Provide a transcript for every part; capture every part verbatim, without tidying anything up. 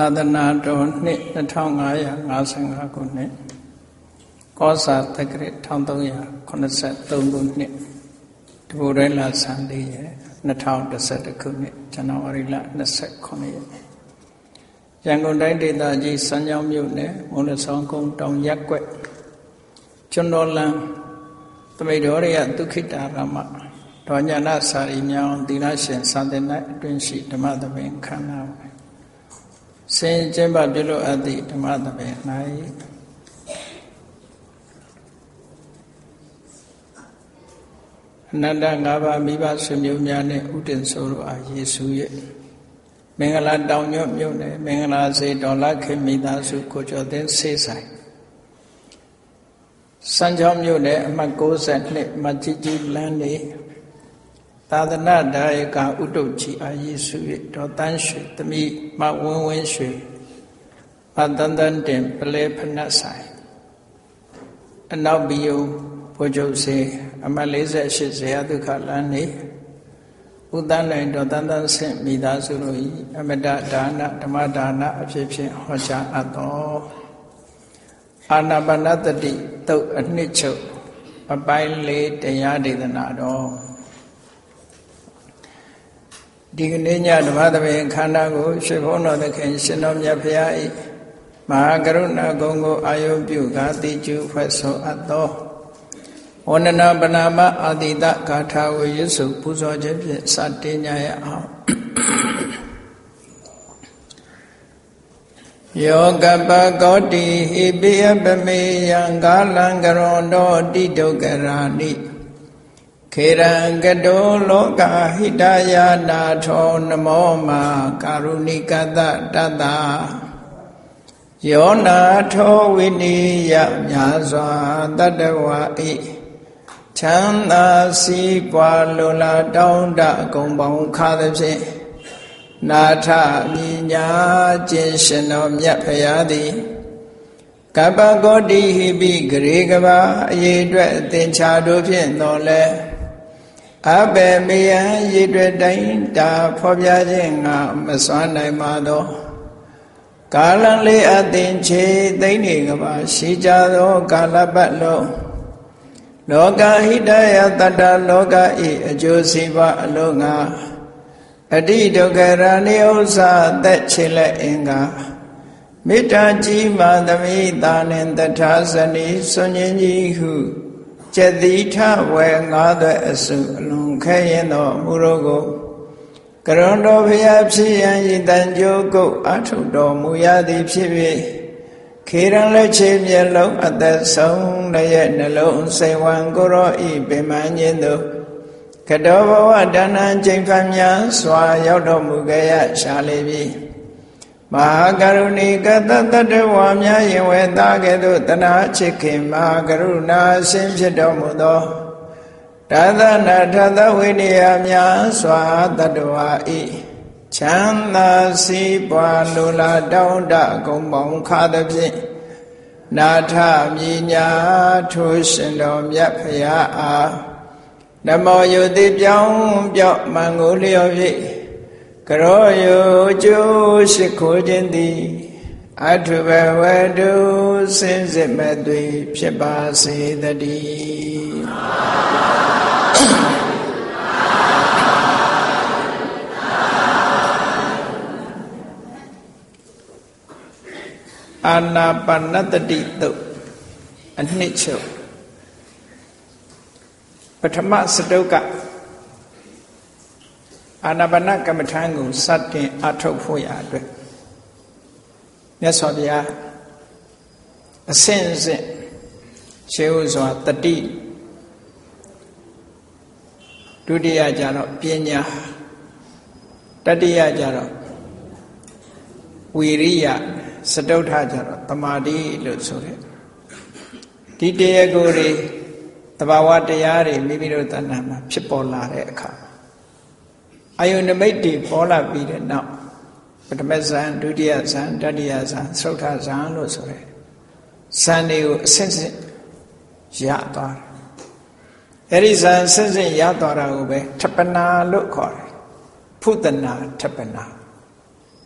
သာသနာတော်နှစ်နှစ်ထောင်ငါးရာငါးဆယ်ငါးခုနှစ်ကောဇာတက္ကရာတစ်ထောင်သုံးရာခုနှစ်ဆယ်သုံးခုနှစ်တဘူရဲလဆန်းလေးရဲ့နှစ်ထောင်တစ်ဆယ်တစ်ခုနှစ်ဇန်နဝါရီလနှစ်ဆယ်ခုနှစ်ရက်ရန်ကုန်တိုင်းဒေသကြီးစမ်းချောင်းမြို့နယ်မုံလဆောင်ကုန်းတောင်ရက်ကွက်ကျွန်းတော်လန်းသမိတ်တော်ရဒုခိတာရမဒေါ်ညာနာစာရီမြောင်သီလရှင်သာသနာအတွင်းရှိဓမ္မသဘင်ခန္ဓာဆင်ကျင့်ပပြုလို့အပ်သည့်ဓမ္မသဘင်၌အနန္တငါးပါးမိဘဆွေမျိုးများနှင့်ဥတည်ဆိုလိုအားယေရှုရဲ့မင်္ဂလာတောင်ညွတ်မြို့နယ်မင်္ဂလာစေဒေါ်လာခေမိသားစုကိုကျော်သိန်းဆေးဆိုင်စမ်းချောင်းမြို့နယ်အမှတ်၉၂မကြီးကြီးလမ်းနေသာသနာဒါယကဥတုတ်ကြီးအားယေရှုရဲ့ဒေါ်တန်းရွှေသမီးမဝင်းဝင်းရွှေမတန်တန်တင်ပလဲဖနတ်ဆိုင်အနောက်ဘီယုံဘိုးချုပ်စေအမှတ်၄၈ဇေယဒုက္ခလမ်းနေဥဒ္ဒနိုင်ဒေါ်တန်တန်ဆင့်မိသားစုတို့၏အမတဒါနဓမ္မဒါနအဖြစ်ဖြင့်ဟောကြားအပ်သောအာနာပါနသတိသုတ်အနှစ်ချုပ်အပိုင်းလေးတရားဒေသနာတော်ဒီကနေ့ညဓမ္မသဘင်ခန္ဓာကိုရွှေဘုန်းတော်သခင်ရှင်တော်မြတ်ဖရာ၏မဟာကရုဏာဂုဏ်ကိုအာယုပြုကာတိကျုဖွဲ့ဆိုအပ်သောဝန္ဒနာပနာမအာတိတဂါထာဝေရွစုပူဇော်ခြင်းဖြင့်စတင်ကြရအောင်ယောကပကောတိဟိပိယပမေယံကာလံကရောတောတိဒုက္ခရာနိခေရံကတောလောကဟိတယာနာထောနမောမာကာရုဏိကတတတယောနာထောဝိနိယမြာစွာတတဝါဣချမ်းသာစီးပွားလိုလားတောင်းတအကုန်ပေါင်းခါသဖြင့်နာထမြညာခြင်းရှင်တော်မြတ်ဖရာသည်ကပ္ပကောတိဟိပိဂရေကဘာအရေးအတွက်အသင်္ချာတို့ဖြင့်တော်လဲအဘေမေယံရည်တွေ့တိုင်းတာဖော်ပြခြင်းငါမစွမ်းနိုင်ပါသောကာလလေးအသင်ချေသိမ့်နေကဘာရှိကြသောကာလပတ်လုံးလောကဟိတယတတ္တလောကဤအကျိုးစီးပွားအလုံးငါအတိဒုက္ခရဏိဥစ္စာသက်ချေလက်အင်္ဂါမေတ္တာကြီးမာသမိတာနှင့်တထာဇနီစွန်ញင်းကြီးဟုကျက်တိထဝေငါးသွဲအစုအလွန်ခဲရင်သောမူရောကိုကရွန်တော်ဖျားဖြစ်ရန်ဤတန်ကြိုးကုတ်အထုတော်မူရသည်ဖြစ်၍ခေရန်လက်ချေမျက်လုံးအသက်ဆုံးရဲ့နှလုံးစိတ်ဝံကိုရောဤပင်မညင်းသို့ကတောဘဝဒါနံချိန်ဖန်များစွာရောက်တော်မူကြရရှာလေပြီမဟာကရုဏီကတတတဝါများယင်ဝဲသားကဲ့သို့တနာချစ်ခင်မဟာကရုဏာအရှင်ဖြစ်တော်မူသောဒါသနာထသဝိနည်းများစွာတတဝါဤချမ်းသာစီးပွားလိုလားတောင်းတဂုံပေါင်းခါသဖြင့်နာထမြညာထိုရှင်တော်မြတ်ဖရာအားနမောယုတိပြောင်းပြော့မံကိုလျော်ဖြင့်ကရောယုကျိုးရှိခိုးခြင်းသည်အထုဘဝတုစင်စစ်မဲ့သွေဖြစ်ပါစေတည်းအာနာပါနတတိတုတ်အနှစ်ချုပ်ပထမစတုကအာနာပါနကမ္မထံကိုစတင်အထုတ်ဖို့ရအတွက်မြတ်စွာဘုရားအစဉ်အဆက်ရှေးဥစွာတတိဒုတိယကြတော့ပညာတတိယကြတော့ဝီရိယစတုထကြတော့တမာတိလို့ဆိုတယ်ဒီတရားကိုယ်တွေတဘာဝတရားတွေမိမိတို့တဏ္ဍာမှာဖြစ်ပေါ်လာတဲ့အခါအာယုန်နမိတ်တွေပေါ်လာပြီးတဲ့နောက်ပထမဇန်ဒုတိယဇန်တတိယဇန်သုတ္ထဇန်လို့ဆိုရဲဇန်တွေကိုအစစ်စစ်ရသွားတယ်အဲ့ဒီဇန်အစစ်စစ်ရသွားတာကိုပဲထပနာလို့ခေါ်တယ်ဖုတနာထပနာ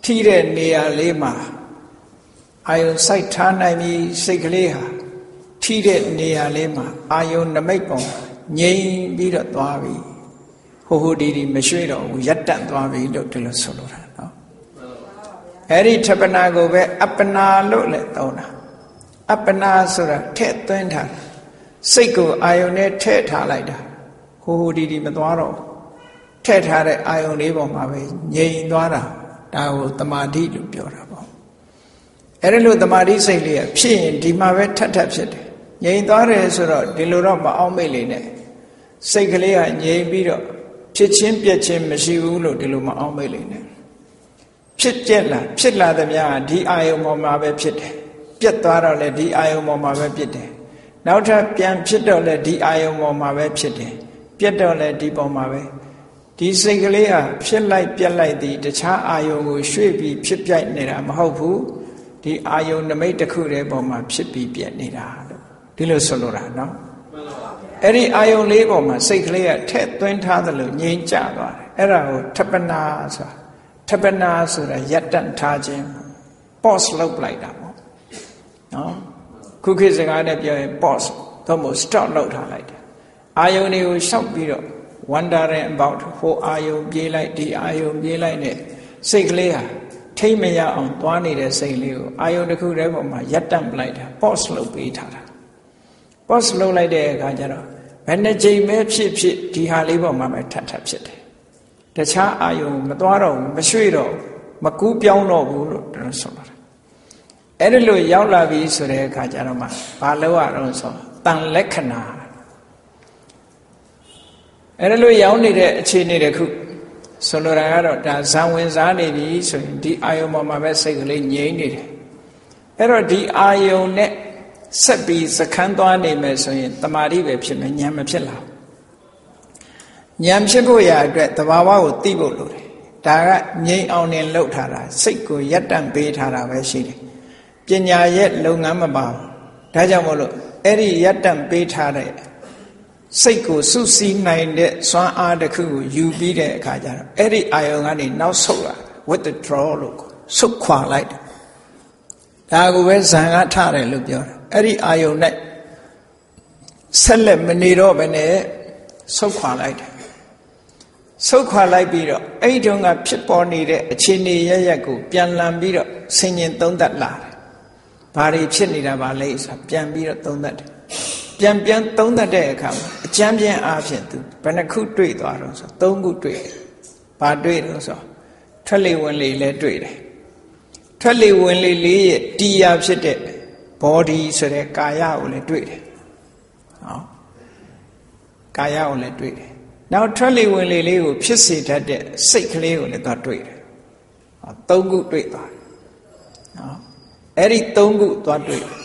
ထိတဲ့နေရာလေးမှာအာယုံစိုက်ထားနိုင်ပြီစိတ်ကလေးဟာထိတဲ့နေရာလေးမှာအာယုံနမိတ်ပုံငြိမ်ပြီးတော့သွားပြီဟိုဟိုဒီဒီမရွှေ့တော့ဘူးရပ်တန့်သွားပြီလို့ဒီလိုဆိုလိုတာနော်အဲ့ဒီထပနာကိုပဲအပ္ပနာလို့လည်းသုံးတာအပ္ပနာဆိုတာထည့်သွင်းထားစိတ်ကိုအာယုံနဲ့ထည့်ထားလိုက်တာဟိုဟိုဒီဒီမသွားတော့ထည့်ထားတဲ့အာယုံလေးပေါ်မှာပဲငြိမ်သွားတာဒါကိုတမာတိလို့ပြောတာပေါ့အဲ့ဒါလို့တမာတိစိတ်လေးကဖြစ်ရင်ဒီမှာပဲထပ်ထပ်ဖြစ်တယ်ငြိမ်သွားတယ်ဆိုတော့ဒီလိုတော့မအောင်မိတ်လေးနဲ့စိတ်ကလေးကငြိမ်ပြီးတော့ဖြစ်ချင်းပြက်ချင်းမရှိဘူးလို့ဒီလိုမအောင်မိတ်လေးနဲ့ဖြစ်ကျက်လာဖြစ်လာတဲ့များဒီအာယုံပေါ်မှာပဲဖြစ်တယ်ပြက်သွားတော့လေဒီအာယုံပေါ်မှာပဲဖြစ်တယ်နောက်ထပ်ပြန်ဖြစ်တော့လေဒီအာယုံပေါ်မှာပဲဖြစ်တယ်ပြက်တော့လေဒီပေါ်မှာပဲဒီစိတ်ကလေးဟာဖြစ်လိုက်ပြက်လိုက်သည်တခြားအာယုံကိုရွှေ့ပြီးဖြစ်ပြိုက်နေတာမဟုတ်ဘူးဒီအာယုံနမိတ်တစ်ခုတည်းပေါ်မှာဖြစ်ပြီးပြက်နေတာလို့ဒီလိုဆိုလိုတာနော်အဲ့ဒီအာယုံလေးပေါ်မှာစိတ်ကလေးကထည့်သွင်းထားသလိုငြိမ်ကျသွားတယ်အဲ့ဒါကိုထပနာဆိုတာထပနာဆိုတာရပ်တန့်ထားခြင်း pause လုပ်လိုက်တာပေါ့နော်ခုခေတ်စကားနဲ့ပြောရင် pause သို့မဟုတ် stop လုပ်ထားလိုက်တယ်အာယုံတွေကိုရှောက်ပြီးတော့ wondering about ဟိုအာယုံပြေးလိုက်ဒီအာယုံပြေးလိုက်နဲ့စိတ်ကလေးဟာထိမ့်မရအောင်သွားနေတဲ့စိတ်လေးကိုအာယုံတစ်ခုတည်းပေါ်မှာရပ်တန့်ပလိုက်တာ pause လုပ်ပေးထားတာ pause လုပ်လိုက်တဲ့အခါကျတော့ဘယ်နှကြိမ်ပဲဖြစ်ဖြစ်ဒီဟာလေးပေါ်မှာပဲထပ်ထပ်ဖြစ်တယ်တခြားအာယုံမသွားတော့ဘူးမရွှေ့တော့မကူးပြောင်းတော့ဘူးလို့ပြောဆိုတာအဲ့ဒါလို့ရောက်လာပြီဆိုတဲ့အခါကျတော့မှဘာလို့ရအောင်ဆိုတန်လက္ခဏာအဲ့ဒါလို့ရောက်နေတဲ့အခြေအနေတခုဆိုလိုတာကတော့ဒါဇံဝင်စားနေပြီဆိုရင်ဒီအာယုံပေါ်မှာပဲစိတ်ကလေးငြိမ်နေတယ်အဲ့တော့ဒီအာယုံနဲ့ဆက်ပြီးစခန်းသွားနေမယ်ဆိုရင်တမာတိပဲဖြစ်မယ်ဉာဏ်မဖြစ်လာဉာဏ်ဖြစ်ဖို့ရာအတွက်သဘာဝကိုသိဖို့လိုတယ်ဒါကငြိမ်အောင်နေလှုပ်ထားတာစိတ်ကိုရပ်တန့်ပေးထားတာပဲရှိတယ်ပညာရဲ့လုပ်ငန်းမပါဘူးဒါကြောင့်မို့လို့အဲ့ဒီရပ်တန့်ပေးထားတဲ့စိတ်ကိုစုစည်းနိုင်တဲ့စွမ်းအားတစ်ခုကိုယူပြီးတဲ့အခါကျတော့အဲ့ဒီအာယုံကနေနောက်ဆုတ်လာ withdraw လို့ဆုတ်ခွာလိုက်တယ်ဒါကိုပဲဇံကထတယ်လို့ပြောတာအဲ့ဒီအာယုံနဲ့ဆက်လက်မနေတော့ဘဲနဲ့ဆုတ်ခွာလိုက်တယ်ဆုတ်ခွာလိုက်ပြီးတော့အဲ့ဒီတုန်းကဖြစ်ပေါ်နေတဲ့အခြေအနေရရက်ကိုပြန်လည်ပြီးတော့ဆင်ញင်သုံးသပ်လာတယ်ဘာတွေဖြစ်နေတာပါလဲဆိုပြန်ပြီးတော့သုံးသပ်တယ်ပြန်ပြန်သုံးသပ်တဲ့အခါမှာအကျမ်းပြန်အားဖြင့်သူဘယ်နှခုတွေ့သွားတော့ဆိုသုံးခုတွေ့တယ်ဘာတွေ့တော့ဆိုထွက်လေဝင်လေလည်းတွေ့တယ်ထွက်လေဝင်လေလေးရဲ့တရားဖြစ်တဲ့ body ဆိုတဲ့ကာယကိုလည်းတွေ့တယ်ဟောကာယကိုလည်းတွေ့တယ်နောက်ထွက်လေဝင်လေလေးကိုဖြစ်စေတတ်တဲ့စိတ်ကလေးကိုလည်းသွားတွေ့တယ်ဟောသုံးခုတွေ့သွားတယ်ဟောအဲ့ဒီသုံးခုသွားတွေ့တယ်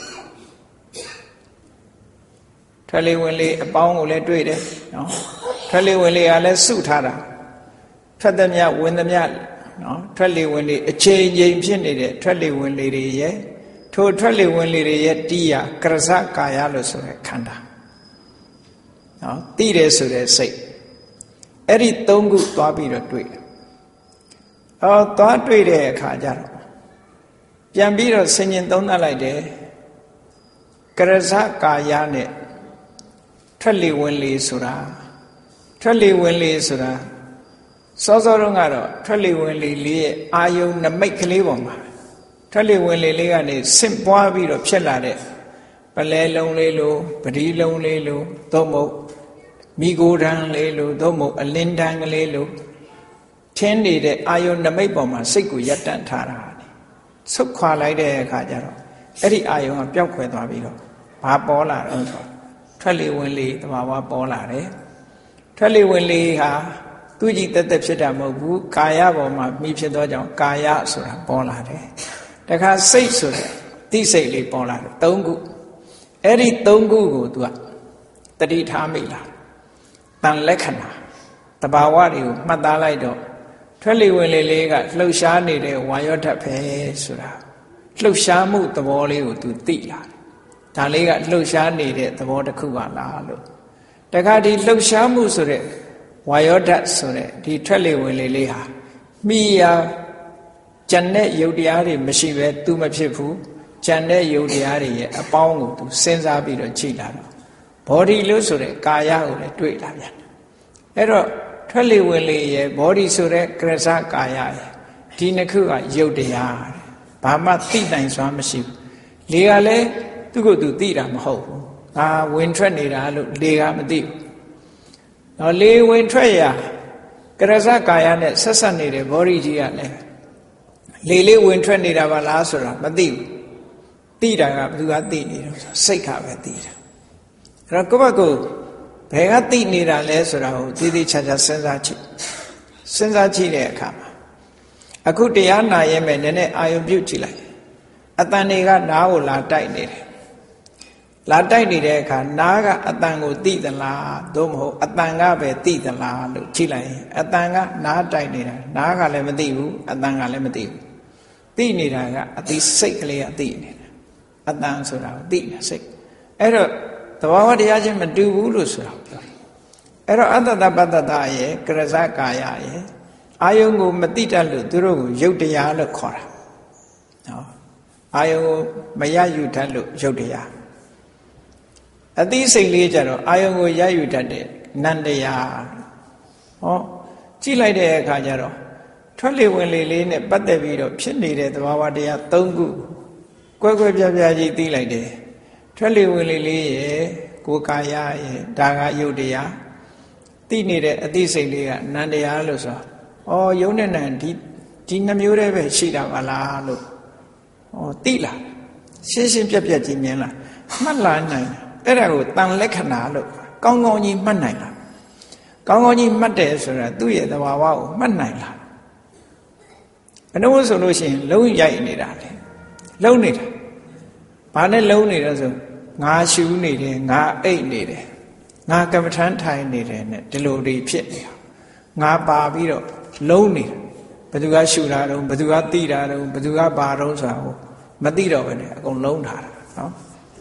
ထွက်လေဝင်လေအပေါင်းကိုလည်းတွေ့တယ်နော်ထွက်လေဝင်လေကလည်းစုထားတာထွက်သမျှဝင်သမျှနော်ထွက်လေဝင်လေအချိန်ချင်းဖြစ်နေတဲ့ထွက်လေဝင်လေတွေရဲ့ထိုထွက်လေဝင်လေတွေရဲ့တရားကရဇကာယလို့ဆိုတဲ့ခန္ဓာနော်သိတယ်ဆိုတဲ့စိတ်အဲ့ဒီသုံးခုသွားပြီးတော့တွေ့တယ်အော်သွားတွေ့တဲ့အခါကျတော့ပြန်ပြီးတော့ဆင်ញင်သုံးသပ်လိုက်တယ်ကရဇကာယနဲ့ထွက်လေဝင်လေဆိုတာထွက်လေဝင်လေဆိုတာစောစောတုန်းကတော့ထွက်လေဝင်လေလေးရဲ့အာယုံနမိတ်ကလေးပေါ်မှာထွက်လေဝင်လေလေးကနေဆင့်ပွားပြီးတော့ဖြစ်လာတဲ့ပလဲလုံးလေးလိုပတိလုံးလေးလိုသို့မဟုတ်မိโกဒံလေးလိုသို့မဟုတ်အလင်းတန်းကလေးလိုထင်းနေတဲ့အာယုံနမိတ်ပေါ်မှာစိတ်ကိုရပ်တန့်ထားတာဆုတ်ခွာလိုက်တဲ့အခါကျတော့အဲ့ဒီအာယုံကပျောက်ခွယ်သွားပြီးတော့ဘာပေါ်လာတော့ဆိုထွက်လေဝင်လေတဘာဝပေါ်လာတယ်ထွက်လေဝင်လေဟာသူကြည်တက်တက်ဖြစ်တာမဟုတ်ဘူးကာယပေါ်မှာမိဖြစ်သောကြောင့်ကာယဆိုတာပေါ်လာတယ်တခါစိတ်ဆိုတဲ့သိစိတ်လေးပေါ်လာတယ်သုံးခုအဲ့ဒီသုံးခုကို तू ကတတိထားမိလားတန်လက္ခဏာတဘာဝတွေကိုမှတ်သားလိုက်တော့ထွက်လေဝင်လေလေးကလှုပ်ရှားနေတဲ့ဝါယောဓာတ်ပဲဆိုတာလှုပ်ရှားမှုသဘောလေးကို तू သိလာတယ်ဒါလေးကလှုပ်ရှားနေတဲ့သဘောတစ်ခုပါလားလို့တခါဒီလှုပ်ရှားမှုဆိုတဲ့ဝါယောဓာတ်ဆိုတဲ့ဒီထွက်လေဝင်လေလေးဟာမိယာจำเนี่ยยุติอารีไม่ใช่เวตุไม่ผิดผู้จำเนี่ยยุติอารีเอป้องกูตุเส้นสาบีเราจีลาบอดี้รู้สุดเลยกายาอุเลยด้วยลายันเออทะเลเวลีเย่บอดี้สุดเลยกระซ่ากายาเย่ทีนี้คือว่ายุติอาบามาตีไหนสวาไม่ใช่เลี้ยเลยตุกุตุตีรามหูอ่าวินเทรนนี่ละลูเลี้ยไม่ตีเราเลี้ยวินเทรนยากระซ่ากายาเนี่ยสัสสันนี่เลยบอดี้จีอะเลยเลี้ยเลี้ยวินเทรนนี่ละว่าลาสุดละไม่ตีตีได้ครับดูว่าตีนี่สิกขาไปตีได้เราก็ว่ากูเพื่อตีนี่ละเลยสุดเราตีตีชัดชัดเส้นสายชีเส้นสายชีเลยครับอะคุติยานาเย่เมเนี่ยเนี่ยอายุบิวจีเลยอัตตานี่ก็น้าโอลาไตนี่เลยลาไตนี่เลยค่ะน้าก็อัตตังกูตีตลาดูมั้งอัตตังก็เป็นตีตลาดูจีเลยอัตตังก็น้าไตนี่เลยน้าก็เลยไม่ตีบุอัตตังก็เลยไม่ตีบุตีนี่ละก็อติสิกเลยอตินี่อัตตังสุดเราตีนะสิเออตัวว่าเดียร์จะมันดูบุรุษสุดเราเอออัตตาปัตตาเย่กระซ่ากายเย่อายุงูไม่ติดอะไรตัวรู้ยุติยาลุขอระอายุไม่ยายุทันลุยุติยาอติสิลีจะรู้อายุงูยายุทันเดนันเดียอ๋อจีไลเดียข้าจะรู้ทว่าเลวันเลเลเนี่ยปัตตบีรู้พิจารณาตัวว่าเดียร์ตุ้งกูกวยกวยพิจารณาจีตีไลเดียทว่าเลวันเลเลเย่กูกายาเย่ดางายุติยาตีนี่เดอติสิลีกนันเดียลุสอ๋อโยนเนี่ยนั่นที่ที่น้ำยูได้ไปชีดาวลาลูกอ๋อตีละเชื่อชิมเปียเปียจีเนียละมันลายไหนเออเราตั้งเล็กขนาดลูกก้องงอนี่มันไหนล่ะก้องงอนี่มันเด็ดสุดละตู้เย็นตัวว้าวมันไหนล่ะอันนู้นสุดลูกชิ้นลุ้งใหญ่นี่ได้เลยลุ้งนี่ได้บ้านนี้ลุ้งนี่ได้สุดงาชิวนี่ได้งาเอ็ดนี่ได้งากรรมฐานไทยนี่ได้เนี่ยดิโลดีพิษเนี่ยงาปาပြီးတော့လုံးနေဘယ်သူကရှူတာတော့ဘယ်သူကတိတာတော့ဘယ်သူကဘာတော့ဆိုတာကိုမသိတော့ပဲနဲ့အကုန်လုံးထားတာနော်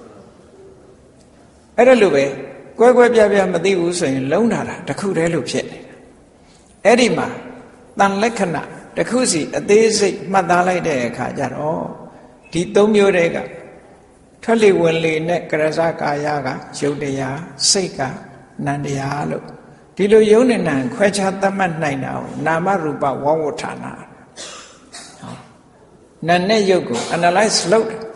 အဲ့ဒါလိုပဲကွဲကွဲပြားပြားမသိဘူးဆိုရင်လုံးထားတာတစ်ခုတည်းလို့ဖြစ်နေတာအဲ့ဒီမှာတန်လက္ခဏာတစ်ခုစီအသေးစိတ်မှတ်သားလိုက်တဲ့အခါကျတော့ဒီသုံးမျိုးတည်းကထွက်လေဝင်လေနဲ့ကရဇကာယကယုတ်တရားစိတ်ကနန္တရားလို့ဒီလိုယုံနဲ့နံခွဲခြားသတ်မှတ်နိုင်တာကိုနာမရူပဝဝဋ္ဌာနာနာနဲ့ယုတ်ကို analyze လုပ်တယ်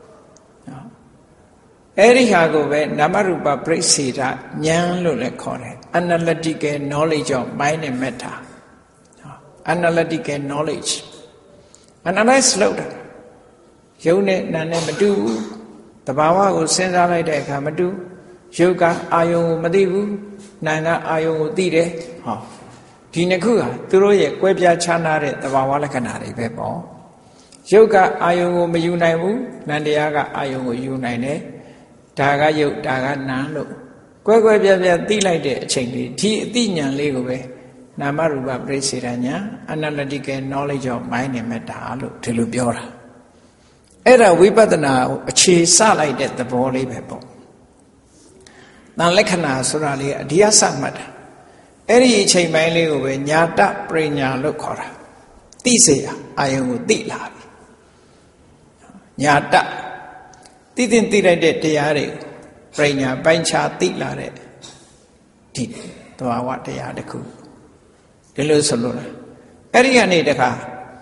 အဲ့ဒီဟာကိုပဲနာမရူပပရိစ္ဆေဒဉာဏ်လို့လည်းခေါ်တယ် analytical knowledge of mind and matter analytical knowledge analyze လုပ်တယ်ယုံနဲ့နာနဲ့မတူဘူးတဘာဝကိုစဉ်းစားလိုက်တဲ့အခါမတူယုတ်ကအာယုံကိုမသိဘူးနာကအာယုံကိုသိတယ်ဟောဒီနှစ်ခုဟာသူတို့ရဲ့ကွဲပြားခြားနာတဲ့သဘာဝလက္ခဏာတွေပဲပေါ့ယုတ်ကအာယုံကိုမယူနိုင်ဘူးနန္တရားကအာယုံကိုယူနိုင်တယ်ဒါကယုတ်ဒါကနာလို့ကွဲကွဲပြားပြားသိလိုက်တဲ့အချိန်လေးဒီအသိဉာဏ်လေးကိုပဲနာမရူပပရိစ္ဆေဒဉာဏ် analytical knowledge of mind and matter လို့ဒီလိုပြောတာအဲ့ဒါဝိပဿနာကိုအခြေစလိုက်တဲ့သဘောလေးပဲပေါ့တန်လက္ခဏာဆိုတာလေးအဒီယစမှတ်တာအဲ့ဒီအချိန်ပိုင်းလေးကိုပဲညာတပရိညာလို့ခေါ်တာသိစေရအာယုံကိုသိလာပြီညာတသိသိသိလိုက်တဲ့တရားတွေပရိညာပိုင်းခြားသိလာတဲ့ဒီသဘာဝတရားတစ်ခုဒီလိုဆိုလို့လားအဲ့ဒီကနေတခါ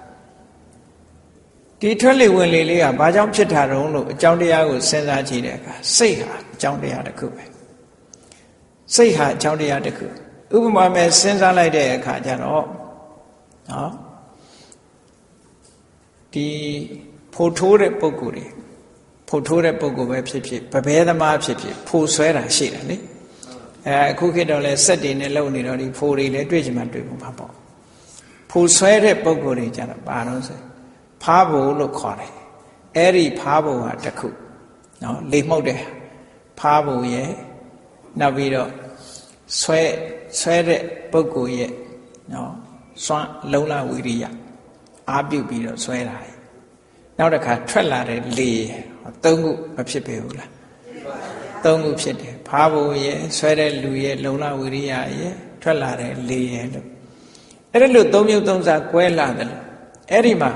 ဒီထွက်လေဝင်လေလေးကဘာကြောင့်ဖြစ်တာတုံးလို့အကြောင်းတရားကိုစဉ်းစားကြည့်တဲ့အခါစိတ်ဟာအကြောင်းတရားတစ်ခုပဲစိတ်ဟာအကြောင်းတရားတစ်ခုဥပမာမဲ့စဉ်းစားလိုက်တဲ့အခါကျတော့နော်ဒီဖိုထိုးတဲ့ပုံကိုယ်တွေဖိုထိုးတဲ့ပုံကိုယ်ပဲဖြစ်ဖြစ်ဗဘဲသမားဖြစ်ဖြစ်ဖိုဆွဲတာရှိတယ်လေအဲအခုခေတ်တော့လဲစက်တွေနဲ့လုံနေတော့ဒီဖိုတွေလည်းတွေ့ချင်မှတွေ့ဖို့ပါပေါ့ဖိုဆွဲတဲ့ပုံကိုယ်တွေကျတော့ဘာလို့ဆိုဖားဖို့လို့ခေါ်တယ်အဲ့ဒီဖားဖို့ဟာတစ်ခုနော်လေမှုတ်တယ်ဖားဖို့ရဲ့နောက်ပြီးတော့ဆွဲဆွဲတဲ့ပုဂ္ဂိုလ်ရဲ့နော်စွမ်းလုံလဝိရိယအာပြုပြီးတော့ဆွဲတာနောက်တစ်ခါထွက်လာတဲ့လေသုံးခုမဖြစ်ပေဘူးလားသုံးခုဖြစ်တယ်ဖားဖို့ရဲ့ဆွဲတဲ့လူရဲ့လုံလဝိရိယရဲ့ထွက်လာတဲ့လေရဲ့လို့အဲ့ဒါလို့သုံးမျိုးသုံးစားကွဲလာတယ်လို့အဲ့ဒီမှာ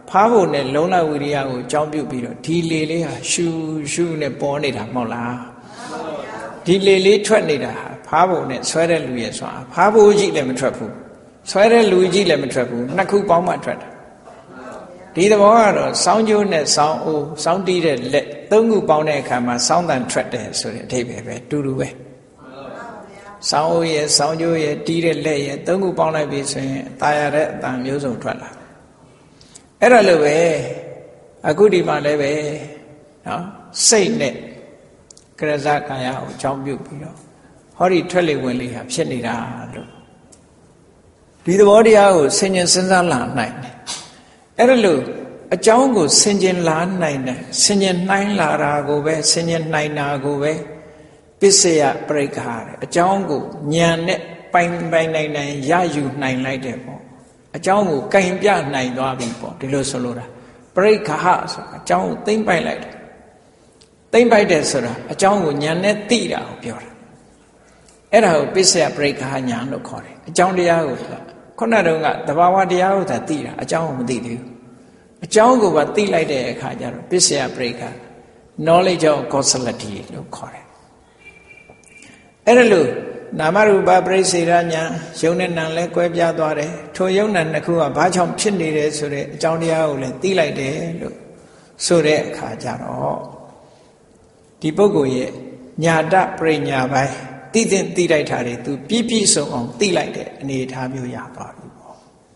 ဖားဖို့နဲ့လုံလဝိရိယကိုအကြောင်းပြုပြီးတော့ဒီလေလေးဟာရှူရှူနဲ့ပေါ်နေတာမဟုတ်လားဒီလေလေးထွက်နေတာဟာဖားဖို့နဲ့ဆွဲတဲ့လူရဲ့စွာဖားဖို့ကြီးလည်းမထွက်ဘူးဆွဲတဲ့လူကြီးလည်းမထွက်ဘူးနှစ်ခုပေါင်းမှထွက်တာဒီသဘောကတော့စောင်းကျိုးနဲ့စောင်းအိုးစောင်းတီးတဲ့လက်သုံးခုပေါင်းတဲ့အခါမှာစောင်းတန်ထွက်တယ်ဆိုတဲ့အဓိပ္ပာယ်ပဲတူတူပဲစောင်းအိုးရဲ့စောင်းကျိုးရဲ့တီးတဲ့လက်ရဲ့သုံးခုပေါင်းလိုက်ပြီဆိုရင်ตายရတဲ့အတန်မျိုးစုံထွက်လာအဲ့ဒါလိုပဲအခုဒီမှာလည်းပဲနော်စိတ်နဲ့ကရဇကာယကိုအကြောင်းပြုပြီးတော့ဟောဒီထွက်လေဝင်လေဟာဖြစ်နေတာလို့ဒီသဘောတရားကိုဆင်ញင်စဉ်းစားလာနိုင်တယ်အဲ့ဒါလို့အကြောင်းကိုဆင်ញင်လာနိုင်တယ်ဆင်ញင်နှိုင်းလာတာကိုပဲဆင်ញင်နှိုင်းတာကိုပဲပစ္စယပရိက္ခာတဲ့အကြောင်းကိုဉာဏ်နဲ့ပိုင်ပိုင်နိုင်နိုင်ရယူနိုင်လိုက်တယ်ပေါ့အကြောင်းကိုကင်ပြနိုင်သွားပြီပေါ့ဒီလိုဆိုလိုတာပရိက္ခာဆိုတာအကြောင်းကိုသိမ့်ပိုက်လိုက်တယ်သိမ့်ပိုက်တယ်ဆိုတာအကြောင်းကိုဉာဏ်နဲ့သိတာကိုပြောတာအဲ့ဒါကိုပစ္စယပရိက္ခာဉာဏ်လို့ခေါ်တယ်အကြောင်းတရားကိုခုနတုန်းကသဘာဝတရားကိုသာသိတာအကြောင်းကိုမသိသေးဘူးအကြောင်းကိုပါသိလိုက်တဲ့အခါကျတော့ပစ္စယပရိက္ခာ knowledge of causality လို့ခေါ်တယ်အဲ့ဒါလို့နာမရူပပရိစ္ဆေရညာယုံနဲ့နံလဲကွဲပြားသွားတယ်ထိုယုံနံနှစ်ခုကဘာကြောင့်ဖြစ်နေတယ်ဆိုတဲ့အကြောင်းတရားကိုလည်းသိလိုက်တယ်လို့ဆိုတဲ့အခါကျတော့ဒီပုဂ္ဂိုလ်ရဲ့ညာတပရိညာပိုင်းသိတဲ့သိလိုက်တာတွေသူပြည့်ပြည့်စုံအောင်သိလိုက်တဲ့အနေအထားမျိုးရသွားပြီပေါ့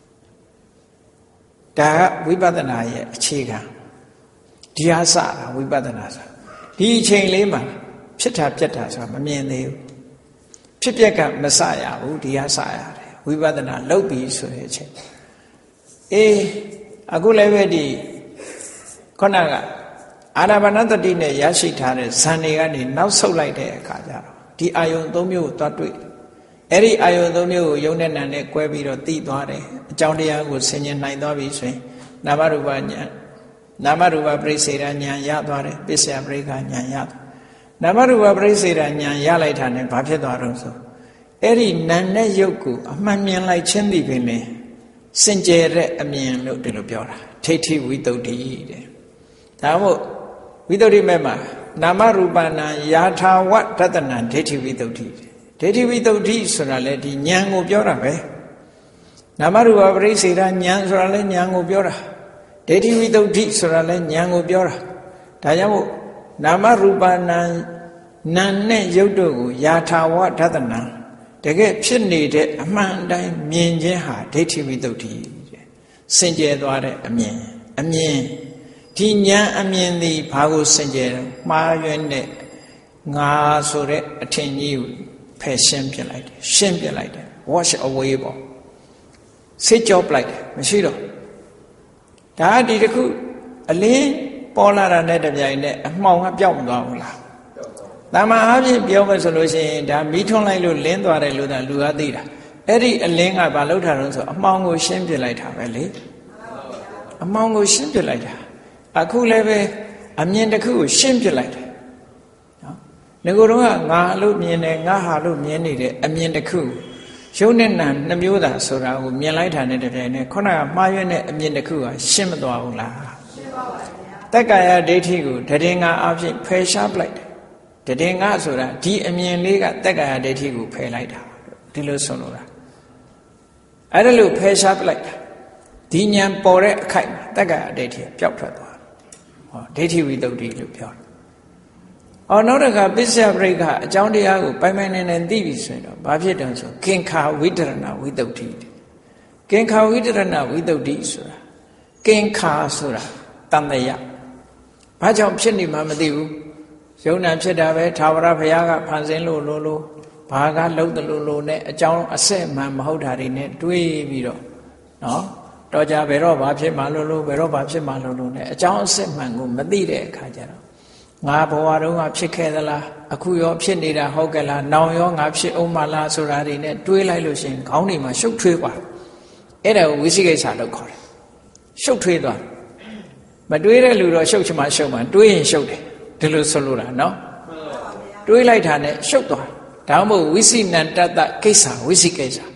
ဒါကဝိပဿနာရဲ့အခြေခံဒီဟာစတာဝိပဿနာဆိုဒီအချိန်လေးမှာဖြစ်တာပြက်တာဆိုတာမမြင်သေးဘူးဖြစ်ပျက်ကမစရဘူးဒီဟာစရတယ်ဝိပဿနာလုပ်ပြီးဆိုတဲ့အချိန်အေးအခုလည်းပဲဒီခုနကအာနာပါနသတိနဲ့ရရှိထားတဲ့ဇန်တွေကနေနောက်ဆုတ်လိုက်တဲ့အခါကျတော့ဒီအာယုံသုံးမျိုးကိုသွားတွေ့အဲ့ဒီအာယုံသုံးမျိုးကိုယုံနဲ့နံနဲ့ကွဲပြီးတော့သိသွားတယ်အကြောင်းတရားကိုဆင်ញင်နိုင်သွားပြီဆိုရင်နာမရူပဉာဏ်နာမရူပပရိစ္ဆေရဉာဏ်ရသွားတယ်ပစ္စယပရိက္ခဉာဏ်ရသွားနာမရူပပရိစ္ဆေရဉာဏ်ရလိုက်တာနဲ့ဘာဖြစ်သွားတော့ဆိုအဲ့ဒီနံနဲ့ယုတ်ကိုအမှန်မြင်လိုက်ခြင်းဒီပင်လေစင်ကြယ်တဲ့အမြင်လို့ဒီလိုပြောတာထိဋ္ဌိဝိတ္တုတဲ့ဒါမို့ဝိတ္တုမဲ့မှာနာမရူပနာယာထာဝတ္တနာဒိဋ္ဌိဝိတ္တုဒိဋ္ဌိဝိတ္တုဆိုတာလေဒီဉာဏ်ကိုပြောတာပဲနာမရူပပရိစ္ဆေရဉာဏ်ဆိုတာလေဉာဏ်ကိုပြောတာဒိဋ္ဌိဝိတ္တုဆိုတာလေဉာဏ်ကိုပြောတာဒါကြောင့်မို့နာမရူပနာနာနဲ့ယုတ်တို့ကိုယာထာဝတ္တနာတကယ်ဖြစ်နေတဲ့အမှန်တိုင်းမြင်ခြင်းဟာဒိဋ္ဌိဝိတ္တုတဲ့စင်ကြယ်သွားတဲ့အမြင်အမြင်ဒီဉာဏ်အမြင်သည်ဘာကိုစင်ကြယ်မှားယွင်းတဲ့ငါဆိုတဲ့အထင်ကြီးကိုဖယ်ရှင်းပြလိုက်တယ်ရှင်းပြလိုက်တယ် wash away ပေါ့စိတ်ကြောပလိုက်တယ်မရှိတော့ဒါဒီတခုအလင်းပေါ်လာတာနဲ့တပြိုင်နက်အမှောင်ကပျောက်မသွားဘူးလားတမန်အားဖြင့်ပြောမယ်ဆိုလို့ရှိရင်ဒါမီးထွန်းလိုက်လို့လင်းသွားတယ်လို့သာလူကသိတာအဲ့ဒီအလင်းကဘာလုပ်တာလဲဆိုအမှောင်ကိုရှင်းပြလိုက်တာပဲလေအမှောင်ကိုရှင်းပြလိုက်တာအခုလည်းပဲအမြင်တစ်ခုကိုရှင်းပြလိုက်တယ်နော်ငါတို့ကငါလို့မြင်တယ်ငါဟာလို့မြင်နေတဲ့အမြင်တစ်ခုရုပ်နဲ့နာမ်နှမျိုးသာဆိုတာကိုမြင်လိုက်တာနဲ့တပြိုင်နက်ခုနကမှားရွံ့တဲ့အမြင်တစ်ခုကရှင်းမသွားဘူးလားရှင်းပါပါဗျာတက္ကာယဒိဋ္ဌိကိုတည်ငါအဖြစ်ဖယ်ရှားပလိုက်တယ်တည်ငါဆိုတာဒီအမြင်လေးကတက္ကာယဒိဋ္ဌိကိုဖယ်လိုက်တာဒီလိုဆိုလိုတာအဲ့ဒါလို့ဖယ်ရှားပလိုက်တာဒီဉာဏ်ပေါ်တဲ့အခိုက်မှာတက္ကာယဒိဋ္ဌိပျောက်ထွက်သွားဟောဒိဋ္ဌိဝိတ္တုလို့ပြောတယ်အော်နောက်တစ်ခါပစ္စယပရိက္ခအကြောင်းတရားကိုပိုင်ပိုင်နိုင်နိုင်သိပြီဆိုရင်တော့ဘာဖြစ်တယ်ဆိုကင်္ခာဝိတရဏဝိတ္တုကင်္ခာဝိတရဏဝိတ္တုဆိုတာကင်္ခာဆိုတာတန်တရာဘာကြောင့်ဖြစ်နေမှမသိဘူးယုံနာဖြစ်တာပဲသာဝရဘုရားကဖန်ဆင်းလို့လို့လို့ဘာကလှုပ်တယ်လို့လို့နဲ့အကြောင်းအစစ်မှန်မဟုတ်တာတွေနဲ့တွေးပြီးတော့နော်တော့ကြဘယ်တော့ဘာဖြစ်မှလို့လို့ဘယ်တော့ဘာဖြစ်မှလို့လို့နဲ့အကြောင်းအစစ်မှန်ကိုမသိတဲ့အခါကျတော့ငါဘဝတုန်းကဖြစ်ခဲ့သလားအခုရောဖြစ်နေတာဟုတ်ကဲ့လားနောင်ရောငါဖြစ်အောင်မလားဆိုတာတွေနဲ့တွေးလိုက်လို့ရှိရင်ခေါင်းတွေမှာရှုပ်ထွေးသွားအဲ့ဒါကိုဝိသိကိစ္စလို့ခေါ်တယ်ရှုပ်ထွေးသွားမတွေးတဲ့လူတော့ရှုပ်ချင်မှရှုပ်မှတွေးရင်ရှုပ်တယ်ဒီလိုဆိုလိုတာနော်တွေးလိုက်တာနဲ့ရှုပ်သွားဒါမှမဟုတ်ဝိသိနန္တတကိစ္စဝိသိကိစ္စဝ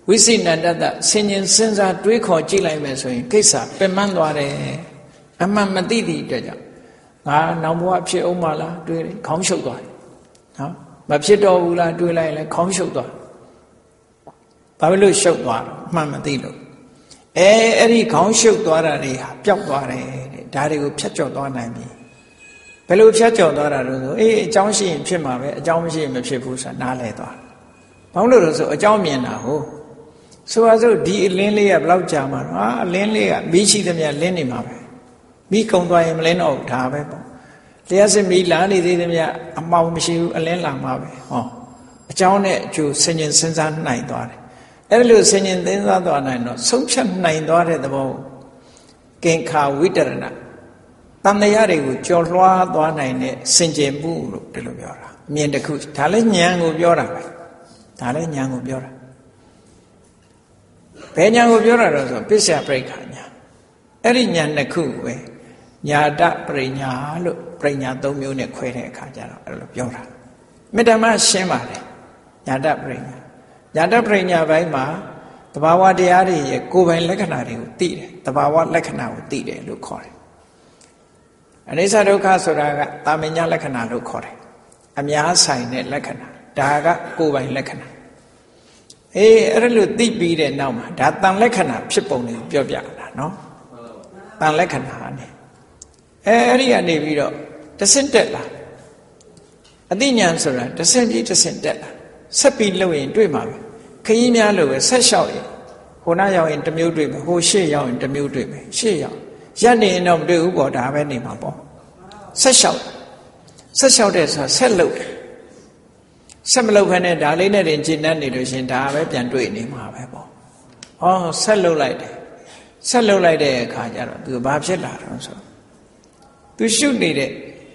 ဝိသိဏတတဆင်ញင်စဉ်းစားတွေးခေါ်ကြည့်လိုက်မယ်ဆိုရင်ကိစ္စပင်ပန်းသွားတယ်အမှန်မသိသည့်အတွက်ကြောင့်ငါနောင်ဘဝဖြစ်အောင်မလားတွေးတယ်ခေါင်းရှုပ်သွားတယ်နော်မဖြစ်တော့ဘူးလားတွေးလိုက်လဲခေါင်းရှုပ်သွားဘာဖြစ်လို့ရှုပ်သွားတော့အမှန်မသိလို့အဲအဲ့ဒီခေါင်းရှုပ်သွားတာတွေဟာပျောက်သွားတယ်တဲ့ဒါတွေကိုဖြတ်ကျော်သွားနိုင်ပြီဘယ်လိုဖြတ်ကျော်သွားတာလို့ဆိုအေးအကြောင်းရှိရင်ဖြစ်မှာပဲအကြောင်းမရှိရင်မဖြစ်ဘူးဆိုတာနားလဲသွားဘာလို့လဲဆိုအကြောင်းမြင်တာဟုတ်ဆိုပါစို့ဒီအလင်းလေးကဘယ်လောက်ကြာမှာတော့ဟာအလင်းလေးကမီးရှိသမျှလင်းနေမှာပဲမီးကုံသွားရင်မလင်းတော့ဘူးဒါပဲပေါ့လျှက်စစ်မီးလာနေသေးသမျှအမှောင်မရှိဘူးအလင်းလာမှာပဲဟောအကြောင်းနဲ့အကျိုးဆင်ញင်စဉ်းစားနိုင်သွားတယ်အဲ့လိုဆင်ញင်စဉ်းစားသွားနိုင်တော့ဆုံးဖြတ်နိုင်သွားတဲ့သဘောကင်္ခာဝိတရဏတန်တရားတွေကိုကြော်လွှားသွားနိုင်တဲ့စင်ကြယ်မှုလို့ဒီလိုပြောတာအမြင်တစ်ခုဒါလည်းဉာဏ်ကိုပြောတာပဲဒါလည်းဉာဏ်ကိုပြောတာဘယ်ဉာဏ်ကိုပြောတာတော့ဆိုပစ္စယပရိက္ခဉာဏ်အဲ့ဒီဉာဏ်တစ်ခုပဲညာတပရိညာလို့ပရိညာသုံးမျိုးနဲ့ခွဲတဲ့အခါကျတော့အဲ့လိုပြောတာမေတ္တာမှရှင်းပါတယ်ညာတပရိညာညာတပရိညာဘိုင်းမှာတဘာဝတရားတွေရဲ့ကိုယ်ပိုင်လက္ခဏာတွေကိုသိတယ်တဘာဝလက္ခဏာကိုသိတယ်လို့ခေါ်တယ်အနိစ္စဒုက္ခဆိုတာကတာမညာလက္ခဏာလို့ခေါ်တယ်အများဆိုင်တဲ့လက္ခဏာဒါကကိုယ်ပိုင်လက္ခဏာအေးအဲ့လိုသိပြီးတဲ့နောက်မှာဒါတန်လက္ခဏာဖြစ်ပုံတွေကိုပြောပြတာနော်တန်လက္ခဏာနဲ့အဲအဲ့ဒီကနေပြီးတော့တဆင့်တက်လာအသိဉာဏ်ဆိုတာတဆင့်ပြီးတဆင့်တက်လာဆက်ပြီးလုပ်ရင်တွေ့မှာပဲခရီးများလို့ပဲဆက်လျှောက်ရင်ဟိုနားရောက်ရင်တစ်မျိုးတွေ့မယ်ဟိုရှေ့ရောက်ရင်တစ်မျိုးတွေ့မယ်ရှေ့ရောက်ရက်နေရင်တော့မတွေ့ဘူးပေါ့ဒါပဲနေမှာပေါ့ဆက်လျှောက်ဆက်လျှောက်တဲ့ဆိုတာဆက်လုပ်ဆက်မလုပ်ခနဲ့ဒါလေးနဲ့တင်ကျင့်တတ်နေလို့ရှင်ဒါပဲပြန်တွေ့နေမှာပဲပေါ့ဟောဆက်လုပ်လိုက်တယ်ဆက်လုပ်လိုက်တဲ့အခါကျတော့သူဘာဖြစ်လာတော့ဆိုသူရှုနေတဲ့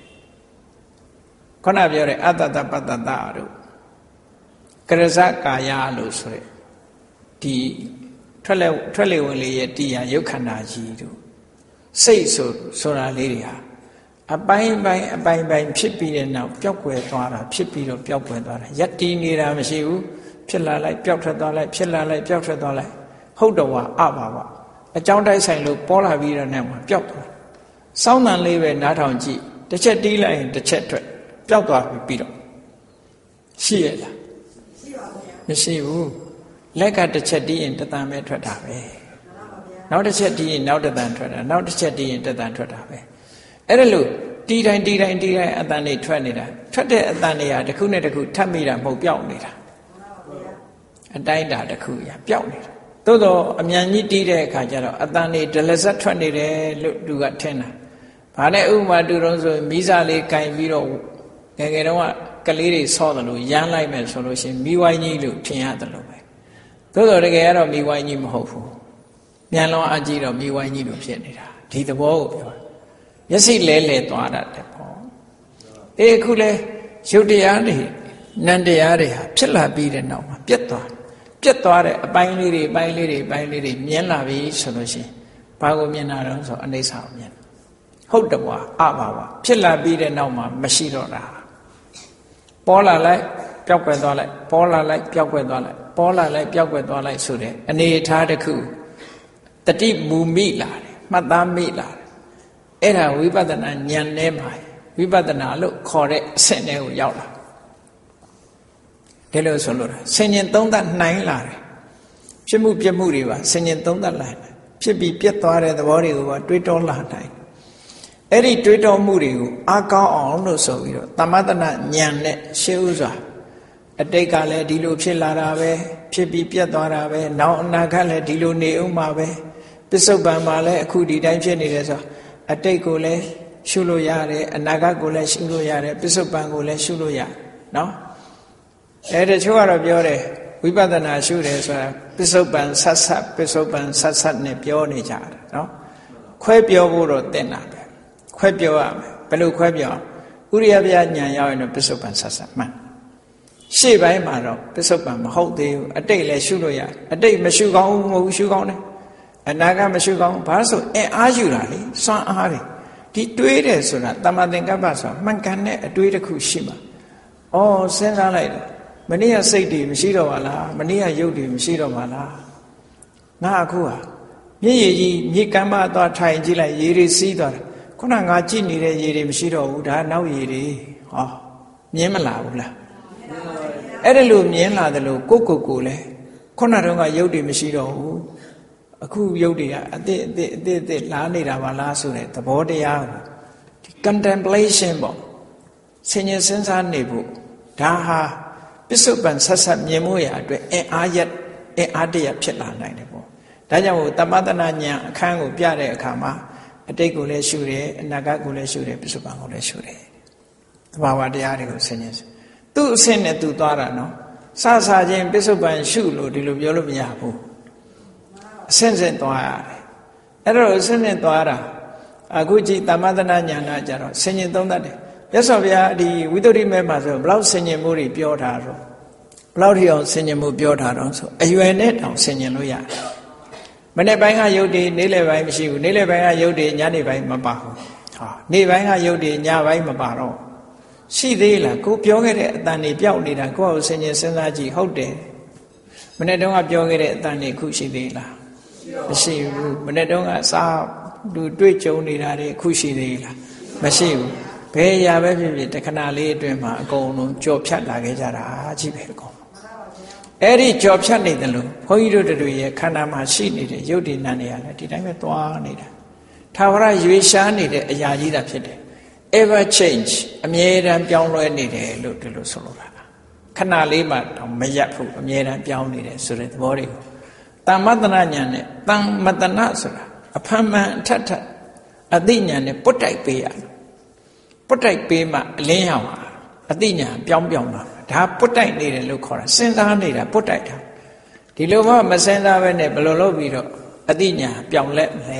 ခုနပြောတဲ့အတ္တတပတ္တတတို့ကရဇကာယလို့ဆိုရယ်ဒီထွက်လေထွက်လေဝင်လေရဲ့တရားယုတ်ခန္ဓာကြီးတို့စိတ်ဆိုဆိုတာလေးတွေဟာအပိုင်းပိုင်းအပိုင်းပိုင်းဖြစ်ပြီးတဲ့နောက်ပျောက်ကွယ်သွားတာဖြစ်ပြီးတော့ပျောက်ကွယ်သွားတာယက်တီးနေတာမရှိဘူးဖြစ်လာလိုက်ပျောက်ထွက်သွားလိုက်ဖြစ်လာလိုက်ပျောက်ထွက်သွားလိုက်ဟုတ်တော်ဝအပါပါအကြောင်းတိုက်ဆိုင်လို့ပေါ်လာပြီးတော့နောက်မှာပျောက်သွားစောင်းတန်လေးပဲနားထောင်ကြည့်တစ်ချက်တီးလိုက်ရင်တစ်ချက်ထွက်ပျောက်သွားပြီးတော့ရှိရလားရှိပါဘူးမရှိဘူးလက်ကတစ်ချက်တီးရင်တသံပဲထွက်တာပဲနောက်တစ်ချက်တီးရင်နောက်တသံထွက်တာနောက်တစ်ချက်တီးရင်တသံထွက်တာပဲအဲ့ဒါလို့တီးတိုင်းတီးတိုင်းတီးတိုင်းအသံတွေထွက်နေတာထွက်တဲ့အသံတွေဟာတစ်ခုနဲ့တစ်ခုထပ်မိတာမဟုတ်ပျောက်နေတာအတိုင်းတာတစ်ခုရပျောက်နေတာသို့တော့အမြန်ကြီးတီးတဲ့အခါကျတော့အသံတွေဒလဇက်ထွက်နေတယ်လို့သူကထင်တာဘာနဲ့ဥပမာတူတော့ဆိုမိစားလေးကင်ပြီးတော့ငယ်ငယ်တုန်းကကလေးတွေဆော့တယ်လို့ရမ်းလိုက်မယ်ဆိုလို့ရှိရင်မိဝိုင်းကြီးလို့ထင်ရတယ်လို့ပဲသို့တော့တကယ်ကတော့မိဝိုင်းကြီးမဟုတ်ဘူးမြန်လွန်အကြည့်တော့မိဝိုင်းကြီးလို့ဖြစ်နေတာဒီသဘောကိုပြောမျက်စိလဲလဲသွားတာတဲ့ပေါ့အေးအခုလဲရုပ်တရားတွေနံတရားတွေဟာဖြစ်လာပြီးတဲ့နောက်မှာပြတ်သွားပြတ်သွားတဲ့အပိုင်းလေးတွေအပိုင်းလေးတွေအပိုင်းလေးတွေမြင်လာပြီဆိုလို့ရှိရင်ဘာကိုမြင်တာတော့ဆိုအနိစ္စကိုမြင်ဟုတ်တယ်ကွာအပါပါဖြစ်လာပြီးတဲ့နောက်မှာမရှိတော့တာပေါ်လာလိုက်ပျောက်ကွယ်သွားလိုက်ပေါ်လာလိုက်ပျောက်ကွယ်သွားလိုက်ပေါ်လာလိုက်ပျောက်ကွယ်သွားလိုက်ဆိုတဲ့အနေအထားတစ်ခုတတိမူမိလာတယ်မှတ်သားမိလာတယ်အဲ့ဒါဝိပဿနာဉာဏ်နဲ့မှာဝိပဿနာလို့ခေါ်တဲ့အဆင့်တွေကိုရောက်လာဒီလိုဆိုလို့ဆင်ញင်သုံးသပ်နိုင်လာတယ်ဖြစ်မှုပြမှုတွေပါဆင်ញင်သုံးသပ်လာတယ်ဖြစ်ပြီးပြတ်သွားတဲ့သဘောတွေကိုပါတွေးတောလာနိုင်အဲ့ဒီတွေးတောမှုတွေကိုအားကောင်းအောင်လို့ဆိုပြီးတော့သမထနာဉာဏ်နဲ့ရှေးဥစွာအတိတ်ကလည်းဒီလိုဖြစ်လာတာပဲဖြစ်ပြီးပြတ်သွားတာပဲနောက်အနာဂတ်လည်းဒီလိုနေဦးမှာပဲပစ္စုပန်မှာလည်းအခုဒီတိုင်းဖြစ်နေတယ်ဆိုအတိတ်ကိုလည်းရှုလို့ရတယ်အနာဂတ်ကိုလည်းရှုလို့ရတယ်ပစ္စုပန်ကိုလည်းရှုလို့ရနော်အဲတချို့ကတော့ပြောတယ်ဝိပဿနာရှုတယ်ဆိုတာပစ္စုပန်ဆက်ဆက်ပစ္စုပန်ဆက်ဆက်နဲ့ပြောနေကြတယ်နော်ခွဲပြောဖို့တော့တင်တာပဲခွဲပြောရမယ်ဘယ်လိုခွဲပြောဥရိယပြဉာဏ်ရောက်ရင်တော့ပစ္စုပန်ဆက်ဆက်မှန်ရှေ့ပိုင်းမှာတော့ပစ္စုပန်မဟုတ်သေးဘူးအတိတ်လည်းရှုလို့ရအတိတ်မရှုကောင်းဘူးမဟုတ်ရှုကောင်းတယ်အနာဂတ်မရှုကောင်းဘာလို့ဆိုအင်အားယူတာလေစွမ်းအားတွေဒီတွေးတယ်ဆိုတာတမ္မာသင်္ကပ္ပဆိုတာမှန်ကန်တဲ့အတွေးတစ်ခုရှိမှာဩစဉ်းစားလိုက်တယ်မနေ့ကစိတ်တွေမရှိတော့ပါလားမနေ့ကရုပ်တွေမရှိတော့ပါလားငါအခုဟာမြည်ရည်ကြီးမြေကမ်းပါသွားထိုင်ကြည့်လိုက်ရေတွေစီးသွားတယ်ခုနငါကြည့်နေတဲ့ရေတွေမရှိတော့ဘူးဒါနောက်ရေတွေဟောမြင်မလာဘူးလားအဲ့ဒါလို့မြင်လာတယ်လို့ကိုကိုကိုလဲခုနတော့ကရုပ်တွေမရှိတော့ဘူးအခုရုပ်တွေကအသစ်အသစ်အသစ်အသစ်လာနေတာပါလားဆိုတဲ့သဘောတရားကိုဒီ contemplation ပေါ့ဆင်ញင်စဉ်းစားနေဖို့ဒါဟာပစ္စုပန်ဆက်ဆက်မြင်မှုရအတွက်အင်အားရက်အင်အားတရဖြစ်လာနိုင်တယ်ပေါ့ဒါကြောင့်မို့တမ္ပတနာဉာဏ်အခန်းကိုပြတဲ့အခါမှာအတိတ်ကိုလည်းရှုတယ်အနာဂတ်ကိုလည်းရှုတယ်ပစ္စုပန်ကိုလည်းရှုတယ်သဘာဝတရားတွေကိုဆင်ញင်သူ့အဆင့်နဲ့သူသွားတာနော်စစချင်းပစ္စုပန်ရှုလို့ဒီလိုပြောလို့မရဘူးအဆင့်ဆင့်သွားရတယ်အဲ့တော့အဆင့်ဆင့်သွားတာအခုကြည့်တမ္ပတနာဉာဏ်ကကြတော့ဆင်ញင်သုံးတတ်တယ်မြတ်စွာဘုရားဒီဝိသုဒ္ဓိမဲမှာဆိုဘလောက်ဆင်ញင်မှုတွေပြောထားတော့ဘလောက်ထိအောင်ဆင်ញင်မှုပြောထားတော့ဆိုအရွယ်နဲ့တောင်ဆင်ញင်လို့ရတယ်မနေ့ပိုင်းကယုတ်တွေနေ့လယ်ပိုင်းမရှိဘူးနေ့လယ်ပိုင်းကယုတ်တွေညနေပိုင်းမပါဘူးဟာနေ့ပိုင်းကယုတ်တွေညပိုင်းမပါတော့ရှိသေးလားကိုပြောခဲ့တဲ့အတန်တွေပြောက်နေတာကိုယ့်အကိုဆင်ញင်စဉ်းစားကြည့်ဟုတ်တယ်မနေ့တုန်းကပြောခဲ့တဲ့အတန်တွေအခုရှိသေးလားမရှိဘူးမနေ့တုန်းကစားသူတွေ့ကြုံနေတာတွေအခုရှိသေးလားမရှိဘူးဘယ်ရာပဲဖြစ်ဖြစ်တခဏလေးအတွင်းမှာအကုန်လုံးကြော်ဖြတ်လာခဲ့ကြတာကြည့်ပဲအကုန်အဲ့ဒီကြော်ဖြတ်နေတယ်လို့ဘုန်းကြီးတို့တို့ရဲ့ခန္ဓာမှာရှိနေတဲ့ရုပ်တည်နာနေရတယ်ဒီတိုင်းပဲသွားနေတာသာဝရရွေရှားနေတဲ့အရာကြီးတာဖြစ်တယ် ever change အမြဲတမ်းပြောင်းလဲနေတယ်လို့ဒီလိုဆိုလိုတာခဏလေးမှတော့မရပ်ဘူးအမြဲတမ်းပြောင်းနေတယ်ဆိုတဲ့သဘောတွေကိုတမ္မတနာဉာဏ်နဲ့တမ္မတနာဆိုတာအဖန်မှန်အထက်ထက်အသိဉာဏ်နဲ့ပုတ်တိုက်ပေးရပုတ်တိုက်ပေးမှအလင်းရောက်လာအသိဉာဏ်ပြောင်းပြောင်းလာဒါပုတ်တိုက်နေတယ်လို့ခေါ်တာစဉ်းစားနေတာပုတ်တိုက်တာဒီလိုမှမစဉ်းစားဘဲနဲ့ဘယ်လိုလုပ်ပြီးတော့အသိဉာဏ်ပြောင်းလဲမလဲ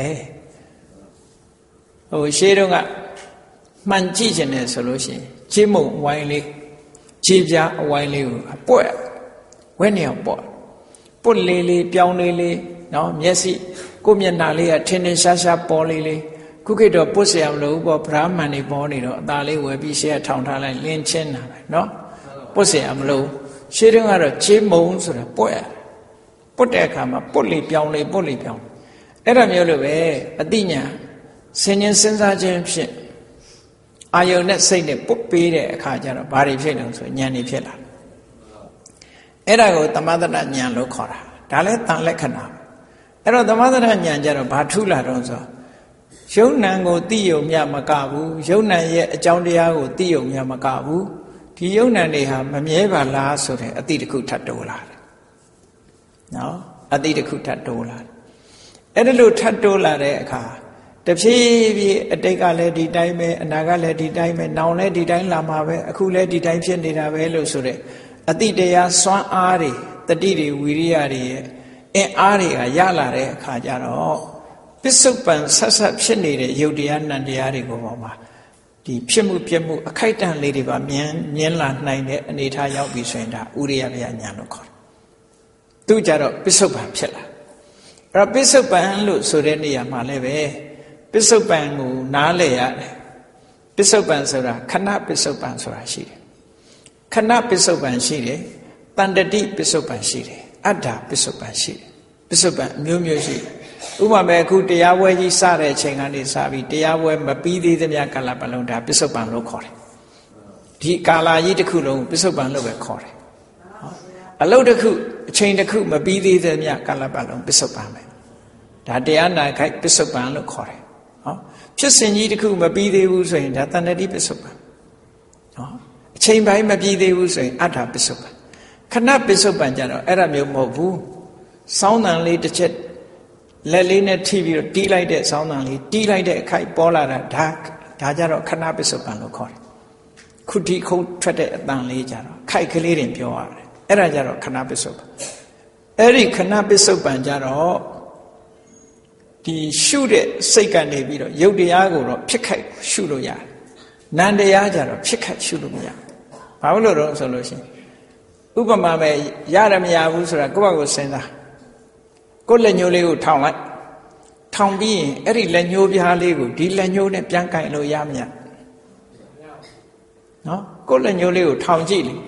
ဟိုရှေးတုန်းကမှန်ကြည့်ခြင်းနဲ့ဆိုလို့ရှိရင်ခြေမုံဝိုင်းလေးခြေပြားအဝိုင်းလေးကိုပွက်ဝဲနေအောင်ပွက်ပွတ်လေးလေးပြောင်းလေးလေးနော်မျက်စိကိုမျက်နှာလေးကထင်းထင်းရှားရှားပေါ်လေးလေးခုခေတ်တော့ပွတ်เสียမလို့ပေါ့ဗြဟ္မဏ်တွေပေါ်နေတော့အသာလေးဝယ်ပြီးရှေ့ထောင်ထားလိုက်လင်းချင်းတာပဲနော်ပွတ်เสียမလို့ရှေးတုန်းကတော့ခြေမုံဆိုတာပွက်ပွတ်တဲ့အခါမှာပွတ်လေးပြောင်းလေးပွတ်လေးပြောင်းအဲ့ဒါမျိုးလိုပဲအတိညာဆင်ញင်စဉ်းစားခြင်းဖြင့်အာယုန်နဲ့စိတ်နဲ့ပုတ်ပေးတဲ့အခါကျတော့ဘာတွေဖြစ်လဲဆိုဉာဏ်တွေဖြစ်လာအဲ့ဒါကိုသမထဉာဏ်လို့ခေါ်တာဒါလည်းတန်လက္ခဏာအဲ့တော့သမထဉာဏ်ကျတော့ဘာထူးလာတော့ဆိုယုံနံကိုသိယုံမြမကဘူးယုံနံရဲ့အကြောင်းတရားကိုသိယုံမြမကဘူးဒီယုံနံတွေဟာမမြဲပါလားဆိုတဲ့အတိတစ်ခုထပ်တိုးလာတယ်နော်အတိတစ်ခုထပ်တိုးလာတယ်အဲ့ဒါလို့ထပ်တိုးလာတဲ့အခါတဖြည်းဖြည်းအတိတ်ကလည်းဒီတိုင်းပဲအနာကလည်းဒီတိုင်းပဲနောင်လည်းဒီတိုင်းလာမှာပဲအခုလည်းဒီတိုင်းဖြစ်နေတာပဲလို့ဆိုတဲ့အတိတရားစွမ်းအားတွေတတိတွေဝီရိယတွေရဲ့အင်အားတွေကရလာတဲ့အခါကျတော့ပစ္စုပန်ဆက်ဆက်ဖြစ်နေတဲ့ယုတ်တရားနံတရားတွေကိုပေါ်မှာဒီဖြစ်မှုပြမှုအခိုက်အတန့်လေးတွေပါမြင်မြင်လာနိုင်တဲ့အနေထားရောက်ပြီဆိုရင်ဒါဥရိယဗျာဉာဏ်လို့ခေါ်တယ်။သူကြတော့ပစ္စုပန်ဖြစ်လာ။အဲ့တော့ပစ္စုပန်လို့ဆိုတဲ့နေရာမှာလည်းပဲပစ္စုပန်ကိုနားလည်ရတယ်ပစ္စုပန်ဆိုတာခဏပစ္စုပန်ဆိုတာရှိတယ်ခဏပစ္စုပန်ရှိတယ်တန်တတိပစ္စုပန်ရှိတယ်အတ္တပစ္စုပန်ရှိတယ်ပစ္စုပန်အမျိုးမျိုးရှိတယ်ဥပမာအခုတရားပွဲကြီးစတဲ့အချိန်ကနေစပြီးတရားပွဲမပြီးသေးသမျှကာလပတ်လုံးဒါပစ္စုပန်လို့ခေါ်တယ်ဒီကာလကြီးတစ်ခုလုံးပစ္စုပန်လို့ပဲခေါ်တယ်အလုပ်တစ်ခုအချိန်တစ်ခုမပြီးသေးသမျှကာလပတ်လုံးပစ္စုပန်ပဲဒါတရားနာခိုက်ပစ္စုပန်လို့ခေါ်တယ်ဟောဖြစ်စဉ်ကြီးတစ်ခုမပြီးသေးဘူးဆိုရင်ဒါတဏှတိပစ္စုပန်ဟောအချိန်ပိုင်းမပြီးသေးဘူးဆိုရင်အတ္တပစ္စုပန်ခဏပစ္စုပန်ကြတော့အဲ့ဒါမျိုးမဟုတ်ဘူးစောင်းတန်လေးတစ်ချက်လက်လေးနဲ့ထိပြီးတော့တီးလိုက်တဲ့စောင်းတန်လေးတီးလိုက်တဲ့အခိုက်ပေါ်လာတာဒါဒါကြတော့ခဏပစ္စုပန်လို့ခေါ်တယ်ခုတီခုံးထွက်တဲ့အတန်လေးကြတော့ခိုက်ကလေးတွေပြောရတယ်အဲ့ဒါကြတော့ခဏပစ္စုပန်အဲ့ဒီခဏပစ္စုပန်ကြတော့ဒီရှုတဲ့စိတ်ကနေပြီးတော့ယုတ်တရားကိုတော့ဖြစ်ခိုက်ရှုလို့ရတယ်နံတရားကြတော့ဖြစ်ခိုက်ရှုလို့မရဘာလို့လို့ဆိုလို့ရှိရင်ဥပမာပဲရတယ်မရဘူးဆိုတာကိုယ့်ဘက်ကိုစဉ်းစားကိုယ်လက်ညှိုးလေးကိုထောင်လိုက်ထောင်ပြီးရင်အဲ့ဒီလက်ညှိုးပြားလေးကိုဒီလက်ညှိုးနဲ့ပြန်ကင်လို့ရမရနော်ကိုယ်လက်ညှိုးလေးကိုထောင်ကြည့်လေ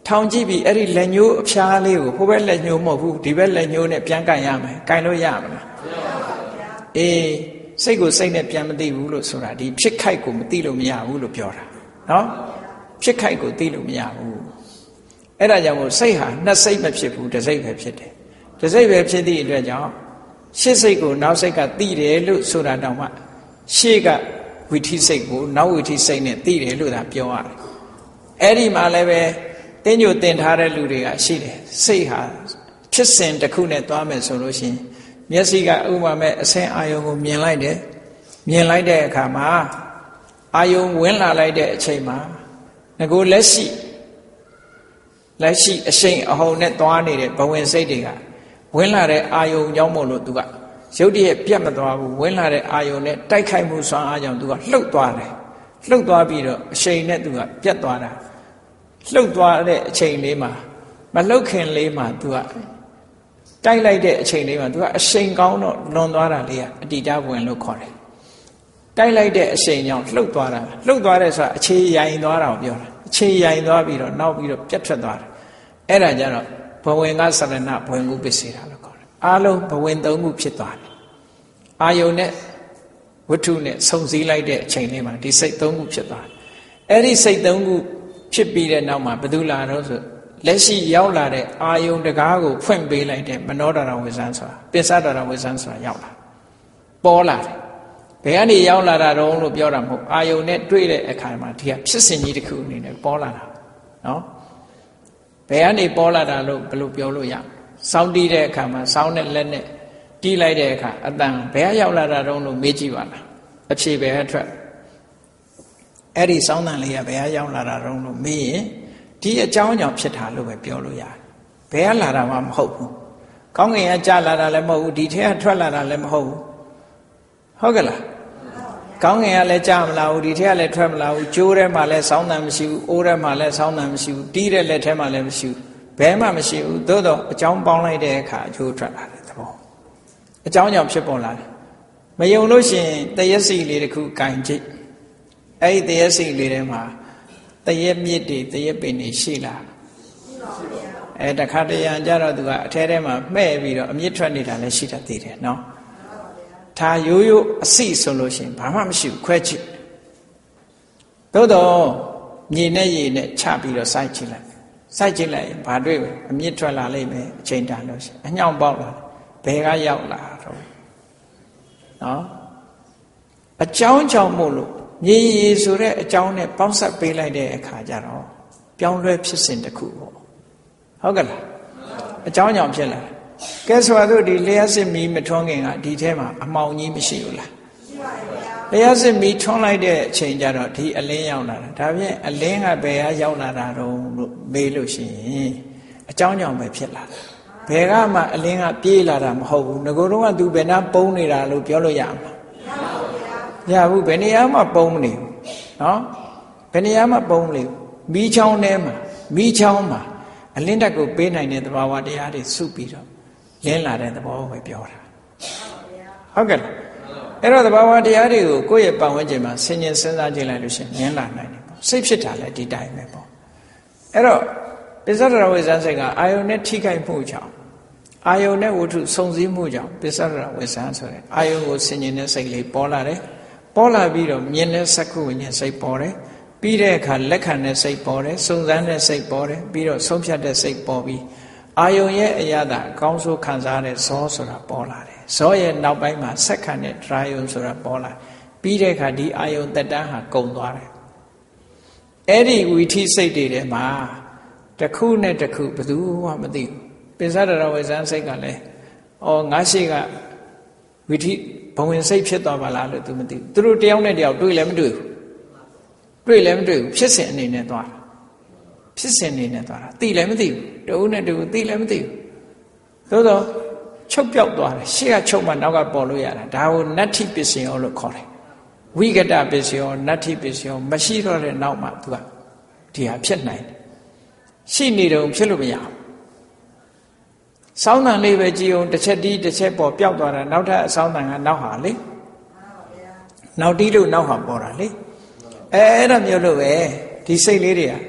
ထောင်ကြည့်ပြီးအဲ့ဒီလက်ညှိုးအဖျားလေးကိုဟိုဘက်လက်ညှိုးမဟုတ်ဘူးဒီဘက်လက်ညှိုးနဲ့ပြန်ကန်ရမယ်ကန်လို့ရမလားအေးစိတ်ကိုစိတ်နဲ့ပြန်မသိဘူးလို့ဆိုတာဒီဖြစ်ခိုက်ကိုမသိလို့မရဘူးလို့ပြောတာနော်ဖြစ်ခိုက်ကိုသိလို့မရဘူးအဲ့ဒါကြောင့်မို့စိတ်ဟာနှစ်စိတ်မဖြစ်ဘူးတစ်စိတ်ပဲဖြစ်တယ်တစ်စိတ်ပဲဖြစ်သည့်အတွက်ကြောင့်ရှေ့စိတ်ကိုနောက်စိတ်ကသိတယ်လို့ဆိုတာတောင်မှရှေ့ကဝိထိစိတ်ကိုနောက်ဝိထိစိတ်နဲ့သိတယ်လို့သာပြောရတယ်အဲ့ဒီမှာလည်းပဲတင်းညိုတင်ထားတဲ့လူတွေကရှိတယ်စိတ်ဟာဖြစ်စဉ်တစ်ခုနဲ့သွားမယ်ဆိုလို့ရှိရင်မျက်စိကဥပမာမဲ့အဆင်းအာယုံကိုမြင်လိုက်တယ်မြင်လိုက်တဲ့အခါမှာအာယုံဝင်လာလိုက်တဲ့အချိန်မှာငကိုလက်ရှိလက်ရှိအရှိန်အဟုန်နဲ့သွားနေတဲ့ဘဝင်စိတ်တွေကဝင်လာတဲ့အာယုံကြောင့်မို့လို့သူကရုပ်တရက်ပြတ်မသွားဘူးဝင်လာတဲ့အာယုံနဲ့တိုက်ခိုက်မှုဆွမ်းအားကြောင့်သူကလှုပ်သွားတယ်လှုပ်သွားပြီးတော့အရှိန်နဲ့သူကပြတ်သွားတာလှုပ်သွားတဲ့အချိန်လေးမှာမလှုပ်ခင်လေးမှာသူကတိုက်လိုက်တဲ့အချိန်လေးမှာသူကအရှိန်ကောင်းတော့လွန်သွားတာလေးကအတ္တိတဝင်လို့ခေါ်တယ်တိုက်လိုက်တဲ့အရှိန်ကြောင့်လှုပ်သွားတာလှုပ်သွားတဲ့ဆိုတာအခြေရိုင်သွားတာကိုပြောတာအခြေရိုင်သွားပြီးတော့နောက်ပြီးတော့ပြတ်ထွက်သွားတယ်အဲ့ဒါကြတော့ဘဝင်ကစရဏဘဝင်ကုပစ္စေတာလို့ခေါ်တယ်အားလုံးဘဝင်သုံးခုဖြစ်သွားတယ်အာယုန်နဲ့ဝတ္ထုနဲ့စုံစည်းလိုက်တဲ့အချိန်လေးမှာဒီစိတ်သုံးခုဖြစ်သွားတယ်အဲ့ဒီစိတ်သုံးခုဖြစ်ပြီးတဲ့နောက်မှာဘယ်သူလာတော့ဆိုလက်ရှိရောက်လာတဲ့အာယုန်တကားကိုဖွင့်ပေးလိုက်တဲ့မနောဒရဝိဇ္ဇံဆိုတာပစ္စဒရဝိဇ္ဇံဆိုတာရောက်လာပေါ်လာတယ်ဘယ်ကနေရောက်လာတာတုံးလို့ပြောတာမဟုတ်အာယုန်နဲ့တွေ့တဲ့အခါမှာဒီကဖြစ်စဉ်ကြီးတစ်ခုအနေနဲ့ပေါ်လာတာနော်ဘယ်ကနေပေါ်လာတာလို့ဘယ်လိုပြောလို့ရစောင်းတီးတဲ့အခါမှာစောင်းနဲ့လက်နဲ့တီးလိုက်တဲ့အခါအတန်ဘယ်ကရောက်လာတာတုံးလို့မေးကြည့်ပါလားအဖြေဘယ်ကထွက်အဲ့ဒီစောင်းတန်လေးကဘယ်ကရောက်လာတာတုံးလို့မေးရင်ဒီအကြောင်းကြောင့်ဖြစ်တာလို့ပဲပြောလို့ရတယ်ဘယ်ကလာတာမှမဟုတ်ဘူးကောင်းကင်ကကြာလာတာလည်းမဟုတ်ဘူးဒီထဲကထွက်လာတာလည်းမဟုတ်ဘူးဟုတ်ကဲ့လားကောင်းကင်ကလည်းကြာမလာဘူးဒီထဲကလည်းထွက်မလာဘူးကျိုးထဲမှာလည်းစောင်းတန်မရှိဘူးအိုးထဲမှာလည်းစောင်းတန်မရှိဘူးတီးတဲ့လက်ထဲမှာလည်းမရှိဘူးဘယ်မှမရှိဘူးသို့တော့အကြောင်းပေါင်းလိုက်တဲ့အခါအကျိုးထွက်လာတယ်သဘောအကြောင်းကြောင့်ဖြစ်ပေါ်လာတယ်မယုံလို့ရှိရင်တရက်စီလေးတစ်ခုကင်ကြည့်အဲ့ဒီတရက်စီလေးထဲမှာတရက်မြစ်တွေတရက်ပင်တွေရှိလားရှိပါဘူးဗျာအဲတခါတရံကြတော့သူကအထဲထဲမှာမှဲ့ပြီးတော့အမြင့်ထွက်နေတာလည်းရှိတတ်သေးတယ်နော်ဒါရိုးရိုးအစိဆိုလို့ရှိရင်ဘာမှမရှိဘူးခွဲကြည့်သို့တော့မြေနဲ့ရေနဲ့ချပြီးတော့စိုက်ကြည့်လိုက်စိုက်ကြည့်လိုက်ရင်ဘာတွေ့လဲအမြင့်ထွက်လာလိမ့်မယ်အချိန်တန်လို့ရှိရင်အညောင်ပေါက်လာဘယ်ကရောက်လာတော့နော်အကြောင်းကြောင့်မို့လို့မြေရေဆိုတဲ့အကြောင်းနဲ့ပေါင်းဆက်ပေးလိုက်တဲ့အခါကျတော့ပြောင်းလဲဖြစ်စဉ်တစ်ခုပေါ့ဟုတ်ကဲ့လားအကြောင်းကြောင့်ဖြစ်လာကဲဆိုတော့ဒီလျှက်စစ်မီးမထွန်းခင်ကဒီထဲမှာအမှောင်ကြီးမရှိဘူးလားရှိပါပါဘုရားလျှက်စစ်မီးထွန်းလိုက်တဲ့အချိန်ကျတော့ဒီအလင်းရောက်လာတာဒါဖြင့်အလင်းကဘယ်ကရောက်လာတာတော့လို့မေးလို့ရှိရင်အကြောင်းကြောင့်ပဲဖြစ်လာတာဘယ်ကမှအလင်းကပြေးလာတာမဟုတ်ဘူးငကိုတော့ကသူဘယ်နှပုံးနေတာလို့ပြောလို့ရမှာရဘူးဘယ်နေရာမှပုံမနေဘူးနော်ဘယ်နေရာမှပုံမနေဘူးမီးချောင်းထဲမှာမီးချောင်းမှာအလင်းတက်ကိုပေးနိုင်တဲ့သဘာဝတရားတွေစုပြီးတော့လင်းလာတဲ့သဘောပဲပြောတာဟုတ်ကဲ့လားအဲ့တော့သဘာဝတရားတွေကိုကိုယ့်ရဲ့ပတ်ဝန်းကျင်မှာဆင်ញင်စဉ်းစားကြည့်လိုက်လို့ရှိရင်လင်းလာနိုင်တယ်ပေါ့စိတ်ဖြစ်တာလည်းဒီတိုင်းပဲပေါ့အဲ့တော့ပစ္စဒရဝိဇ္ဇံစိတ်ကအာယုန်နဲ့ထိခိုက်မှုကြောင့်အာယုန်နဲ့ဝတ္ထုစုံစည်းမှုကြောင့်ပစ္စဒရဝိဇ္ဇံဆိုတဲ့အာယုန်ကိုဆင်ញင်တဲ့စိတ်လေးပေါ်လာတယ်ပေါ်လာပြီးတော့မြင်တဲ့စက္ခုဝိညာဉ်စိတ်ပေါ်တယ်ပြီးတဲ့အခါလက်ခံတဲ့စိတ်ပေါ်တယ်စုံစမ်းတဲ့စိတ်ပေါ်တယ်ပြီးတော့ဆုံးဖြတ်တဲ့စိတ်ပေါ်ပြီးအာယုန်ရဲ့အရာသာအကောင်းဆုံးခံစားတဲ့ဇောဆိုတာပေါ်လာတယ်ဇောရဲ့နောက်ပိုင်းမှာဆက်ခံတဲ့ဒရာယုန်ဆိုတာပေါ်လာပြီးတဲ့အခါဒီအာယုန်တက်တန်းဟာကုန်သွားတယ်အဲ့ဒီဝီထိစိတ်တွေထဲမှာတစ်ခုနဲ့တစ်ခုဘယ်သူမှမသိဘူးပစ္စဒရဝိဇ္ဇံစိတ်ကလည်းအော်ငါရှိကဝီထိဘဝင်စိတ်ဖြစ်သွားပါလားလို့သူမသိဘူးသူတို့တယောက်နဲ့တယောက်တွေ့လည်းမတွေ့ဘူးတွေ့လည်းမတွေ့ဘူးဖြစ်စဉ်အနေနဲ့သွားတာဖြစ်စဉ်အနေနဲ့သွားတာသိလည်းမသိဘူးတဦးနဲ့တဦးသိလည်းမသိဘူးသို့တော့ချုပ်ပြောက်သွားတယ်ရှေ့ကချုပ်မှနောက်ကပေါ်လို့ရတာဒါကိုနတ္ထိပစ္စယောလို့ခေါ်တယ်ဝိကတပစ္စယောနတ္ထိပစ္စယောမရှိတော့တဲ့နောက်မှသူကဒီဟာဖြစ်နိုင်တယ်ရှိနေတော့ဖြစ်လို့မရဘူးစောင်းတန်လေးပဲကြည်အောင်တစ်ချက်တီးတစ်ချက်ပေါ်ပျောက်သွားတာနောက်ထပ်အစောင်းတန်ကနောက်ဟာလေနောက်တီးလို့နောက်ဟာပေါ်တာလေအဲအဲ့ဒါမျိုးလို့ပဲဒီစိတ်လေးတွေကတ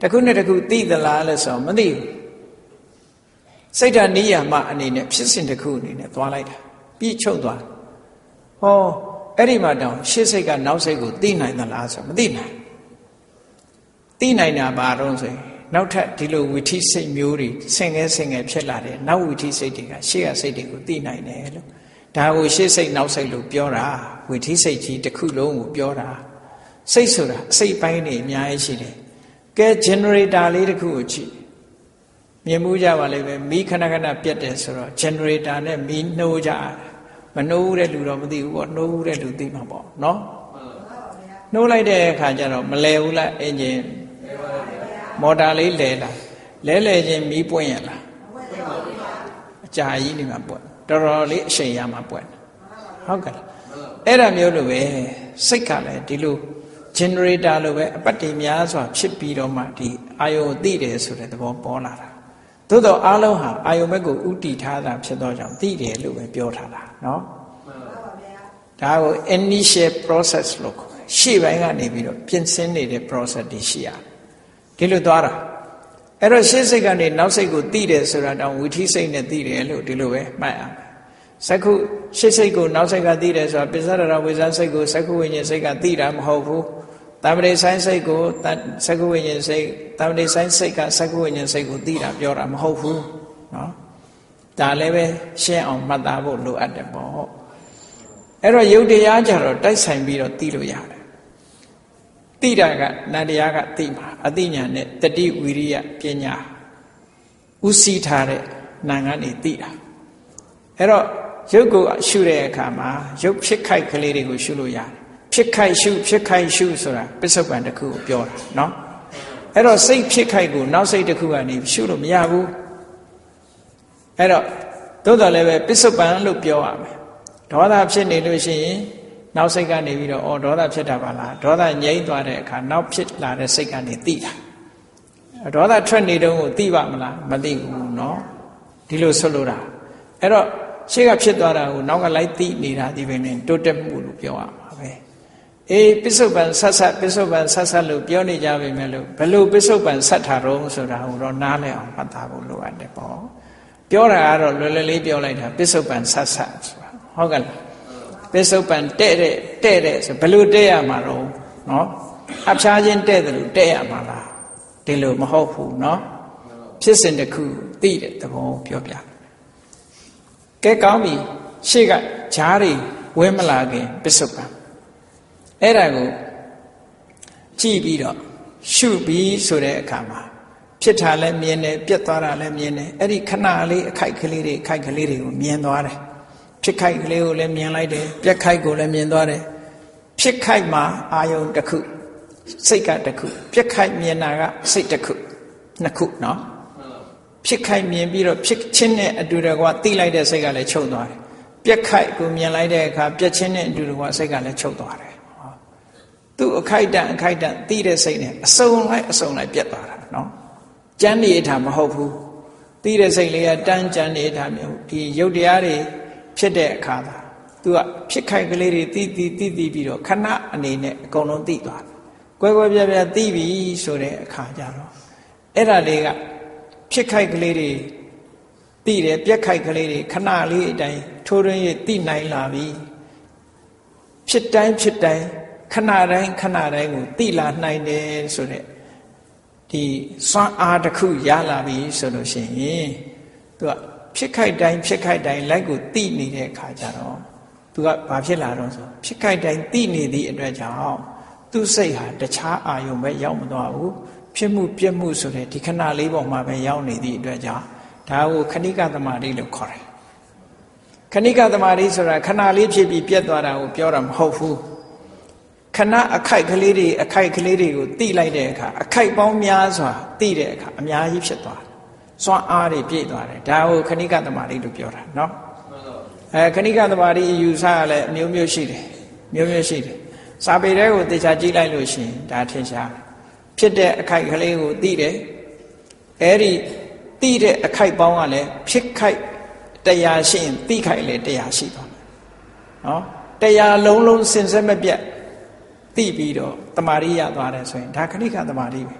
တခုနဲ့တခုသိသလားလဲဆိုတော့မသိဘူးစိတ်ဓာတ်နိယာမအနေနဲ့ဖြစ်စဉ်တစ်ခုအနေနဲ့သွားလိုက်တာပြီးချုပ်သွားဟောအဲ့ဒီမှာတောင်ရှေ့စိတ်ကနောက်စိတ်ကိုသိနိုင်သလားဆိုမသိနိုင်သိနိုင်တာဘာတော့ဆိုရင်နောက်ထပ်ဒီလိုဝိထိစိတ်မျိုးတွေဆင်ငယ်ဆင်ငယ်ဖြစ်လာတယ်နောက်ဝိထိစိတ်တွေကရှေ့ကစိတ်တွေကိုသိနိုင်တယ်လို့ဒါကိုရှေ့စိတ်နောက်စိတ်လို့ပြောတာဝိထိစိတ်ကြီးတစ်ခုလုံးကိုပြောတာစိတ်ဆိုတာအစိတ်ပိုင်းတွေအများကြီးရှိတယ်ကဲ generator လေးတစ်ခုကိုကြည့်မြင်မှုကြပါလိမ့်မယ်မီးခဏခဏပြတ်တယ်ဆိုတော့ generator နဲ့မီးနှိုးကြမနှိုးတဲ့လူတော့မသိဘူးပေါ့နှိုးတဲ့လူသိမှာပေါ့နော်နှိုးလိုက်တဲ့အခါကျတော့မလဲဘူးလားအင်ဂျင်မော်တာလေးလဲလာလဲလဲချင်းမီးပွင့်ရလားအကြာကြီးနေမှာပွင့်တော်တော်လေးအချိန်ရမှာပွင့်ဟုတ်ကဲ့အဲ့ဒါမျိုးလိုပဲစိတ်ကလည်းဒီလို generator လိုပဲအပတ်တည်များစွာဖြစ်ပြီးတော့မှဒီအာယုံသိတယ်ဆိုတဲ့သဘောပေါ်လာတာသို့တော့အားလုံးဟာအာယုံဘက်ကိုဥတည်ထားတာဖြစ်သောကြောင့်သိတယ်လို့ပဲပြောထားတာနော်ဒါကို initial process လို့ခေါ်တယ်ရှေ့ပိုင်းကနေပြီးတော့ပြင်ဆင်နေတဲ့ process တွေရှိရတယ်ဒီလိုသွားတာအဲ့တော့ရှေ့စိတ်ကနေနောက်စိတ်ကိုသိတယ်ဆိုတာတောင်ဝိထိစိတ်နဲ့သိတယ်လို့ဒီလိုပဲမှတ်ရမယ်စက္ခုရှေ့စိတ်ကိုနောက်စိတ်ကသိတယ်ဆိုတာပိစ္ဆဒရဝိဇ္ဇစိတ်ကိုစက္ခုဝိညာဉ်စိတ်ကသိတာမဟုတ်ဘူးတမ္ပတိဆိုင်စိတ်ကိုစက္ခုဝိညာဉ်စိတ်တမ္ပတိဆိုင်စိတ်ကစက္ခုဝိညာဉ်စိတ်ကိုသိတာပြောတာမဟုတ်ဘူးနော်ဒါလည်းပဲရှင်းအောင်မှတ်သားဖို့လိုအပ်တယ်ပေါ့အဲ့တော့ယုတ်တရားကြတော့တိုက်ဆိုင်ပြီးတော့သိလို့ရတယ်သိတာကနန္တရားကသိမှာအသိဉာဏ်နဲ့တတိဝိရိယပညာဥသိထားတဲ့နာငါနေသိတာအဲ့တော့ရုပ်ကိုရှုတဲ့အခါမှာရုပ်ဖြစ်ခိုက်ကလေးတွေကိုရှုလို့ရတယ်ဖြစ်ခိုက်ရှုဖြစ်ခိုက်ရှုဆိုတာပစ္စုပန်တစ်ခုကိုပြောတာเนาะအဲ့တော့စိတ်ဖြစ်ခိုက်ကိုနောက်စိတ်တစ်ခုကနေရှုလို့မရဘူးအဲ့တော့သို့တော်လည်းပဲပစ္စုပန်လို့ပြောရမယ်ဒေါသဖြစ်နေလို့ရှိရင်နောက်စိတ်ကနေပြီးတော့အော်ဒေါသဖြစ်တာပါလားဒေါသငြိမ့်သွားတဲ့အခါနောက်ဖြစ်လာတဲ့စိတ်ကနေသိတာဒေါသထွက်နေတော့ကိုသိပါမလားမသိဘူးเนาะဒီလိုဆွလို့တာအဲ့တော့ရှေ့ကဖြစ်သွားတာကိုနောက်ကလိုက်သိနေတာဒီပဲနဲ့တိုးတက်မှုလို့ပြောရမှာပဲအေးပစ္စုပန်ဆက်ဆက်ပစ္စုပန်ဆက်ဆက်လို့ပြောနေကြပါမယ်လို့ဘယ်လိုပစ္စုပန်ဆက်တာတော့ဆိုတာကိုတော့နားလည်အောင်မှတ်သားဖို့လိုအပ်တယ်ပေါ့ပြောတာကတော့လွယ်လွယ်လေးပြောလိုက်တာပစ္စုပန်ဆက်ဆက်ဆိုတာဟုတ်ကဲ့ပစ္စုပန်တဲ့တဲ့တဲ့တဲ့ဆိုဘယ်လိုတဲ့ရမှာတော့နော်အဖျားချင်းတဲ့တယ်လို့တဲ့ရမှာလားဒီလိုမဟုတ်ဘူးနော်ဖြစ်စဉ်တစ်ခုသိတဲ့သဘောပြောပြကဲကောင်းပြီရှေ့ကဂျားတွေဝဲမလာခင်ပစ္စုပန်အဲ့ဒါကိုကြည့်ပြီးတော့ရှုပြီးဆိုတဲ့အခါမှာဖြစ်တာလည်းမြင်တယ်ပြတ်သွားတာလည်းမြင်တယ်အဲ့ဒီခဏလေးအခိုက်ကလေးတွေအခိုက်ကလေးတွေကိုမြင်သွားတယ်ဖြစ်ခိုက်ကလေးကိုလည်းမြင်လိုက်တယ်ပြက်ခိုက်ကိုလည်းမြင်သွားတယ်ဖြစ်ခိုက်မှာအာယုံတစ်ခုစိတ်ကတစ်ခုပြက်ခိုက်မြင်တာကစိတ်တစ်ခုနှစ်ခုနော်ဖြစ်ခိုက်မြင်ပြီးတော့ဖြစ်ချင်းနဲ့အတူတကွသိလိုက်တဲ့စိတ်ကလည်းချုပ်သွားတယ်ပြက်ခိုက်ကိုမြင်လိုက်တဲ့အခါပြက်ချင်းနဲ့အတူတကွစိတ်ကလည်းချုပ်သွားတယ်သူအခိုက်တန်အခိုက်တန်သိတဲ့စိတ်နဲ့အစုံလိုက်အစုံလိုက်ပြတ်သွားတာနော်ကြမ်းနေထားမဟုတ်ဘူးသိတဲ့စိတ်လေးကတန်းကြမ်းနေထားမျိုးဒီရုပ်တရားတွေဖြစ်တဲ့အခါသာသူကဖြစ်ခိုက်ကလေးတွေသိသိသိသိပြီးတော့ခဏအနေနဲ့အကုန်လုံးသိသွားတယ်ကွဲကွဲပြားပြားသိပြီဆိုတဲ့အခါကျတော့အဲ့ဒါလေးကဖြစ်ခိုက်ကလေးတွေသိတယ်ပြက်ခိုက်ကလေးတွေခဏလေးအတိုင်းထိုးရင်းရသိနိုင်လာပြီဖြစ်တိုင်းဖြစ်တိုင်းခဏတိုင်းခဏတိုင်းကိုသိလာနိုင်တယ်ဆိုတဲ့ဒီစွမ်းအားတစ်ခုရလာပြီဆိုလို့ရှိရင်သူကဖြစ်ခိုက်တိုင်းဖြစ်ခိုက်တိုင်းလိုက်ကိုသိနေတဲ့အခါကျတော့သူကဘာဖြစ်လာတော့ဆိုဖြစ်ခိုက်တိုင်းသိနေသည့်အတွက်ကြောင့်သူ့စိတ်ဟာတခြားအာယုံပဲရောက်မသွားဘူးဖြစ်မှုပြက်မှုဆိုတဲ့ဒီခဏလေးပေါ်မှာပဲရောက်နေသည့်အတွက်ကြောင့်ဒါကိုခဏိကသမာဓိလို့ခေါ်တယ်ခဏိကသမာဓိဆိုတာခဏလေးဖြစ်ပြီးပြက်သွားတာကိုပြောတာမဟုတ်ဘူးခဏအခိုက်ကလေးတွေအခိုက်ကလေးတွေကိုသိလိုက်တဲ့အခါအခိုက်ပေါင်းများစွာသိတဲ့အခါအများကြီးဖြစ်သွားတယ်စွမ်းအားတွေပြည့်သွားတယ်ဒါကိုခဏိကသမာဓိလို့ပြောတာเนาะအဲခဏိကသမာဓိအယူဆရလဲမျိုးမျိုးရှိတယ်မျိုးမျိုးရှိတယ်စာပေတွေကိုသေချာကြည့်လိုက်လို့ရှိရင်ဒါထင်ရှားဖြစ်တဲ့အခိုက်ကလေးကိုသိတယ်အဲဒီသိတဲ့အခိုက်ပေါင်းကလည်းဖြစ်ခိုက်တရားရှိရင်သိခိုက်လည်းတရားရှိသွားတယ်เนาะတရားလုံးလုံးစင်စစ်မပြတ်သိပြီးတော့တမာရိရသွားတယ်ဆိုရင်ဒါခဏိကသမာဓိပဲ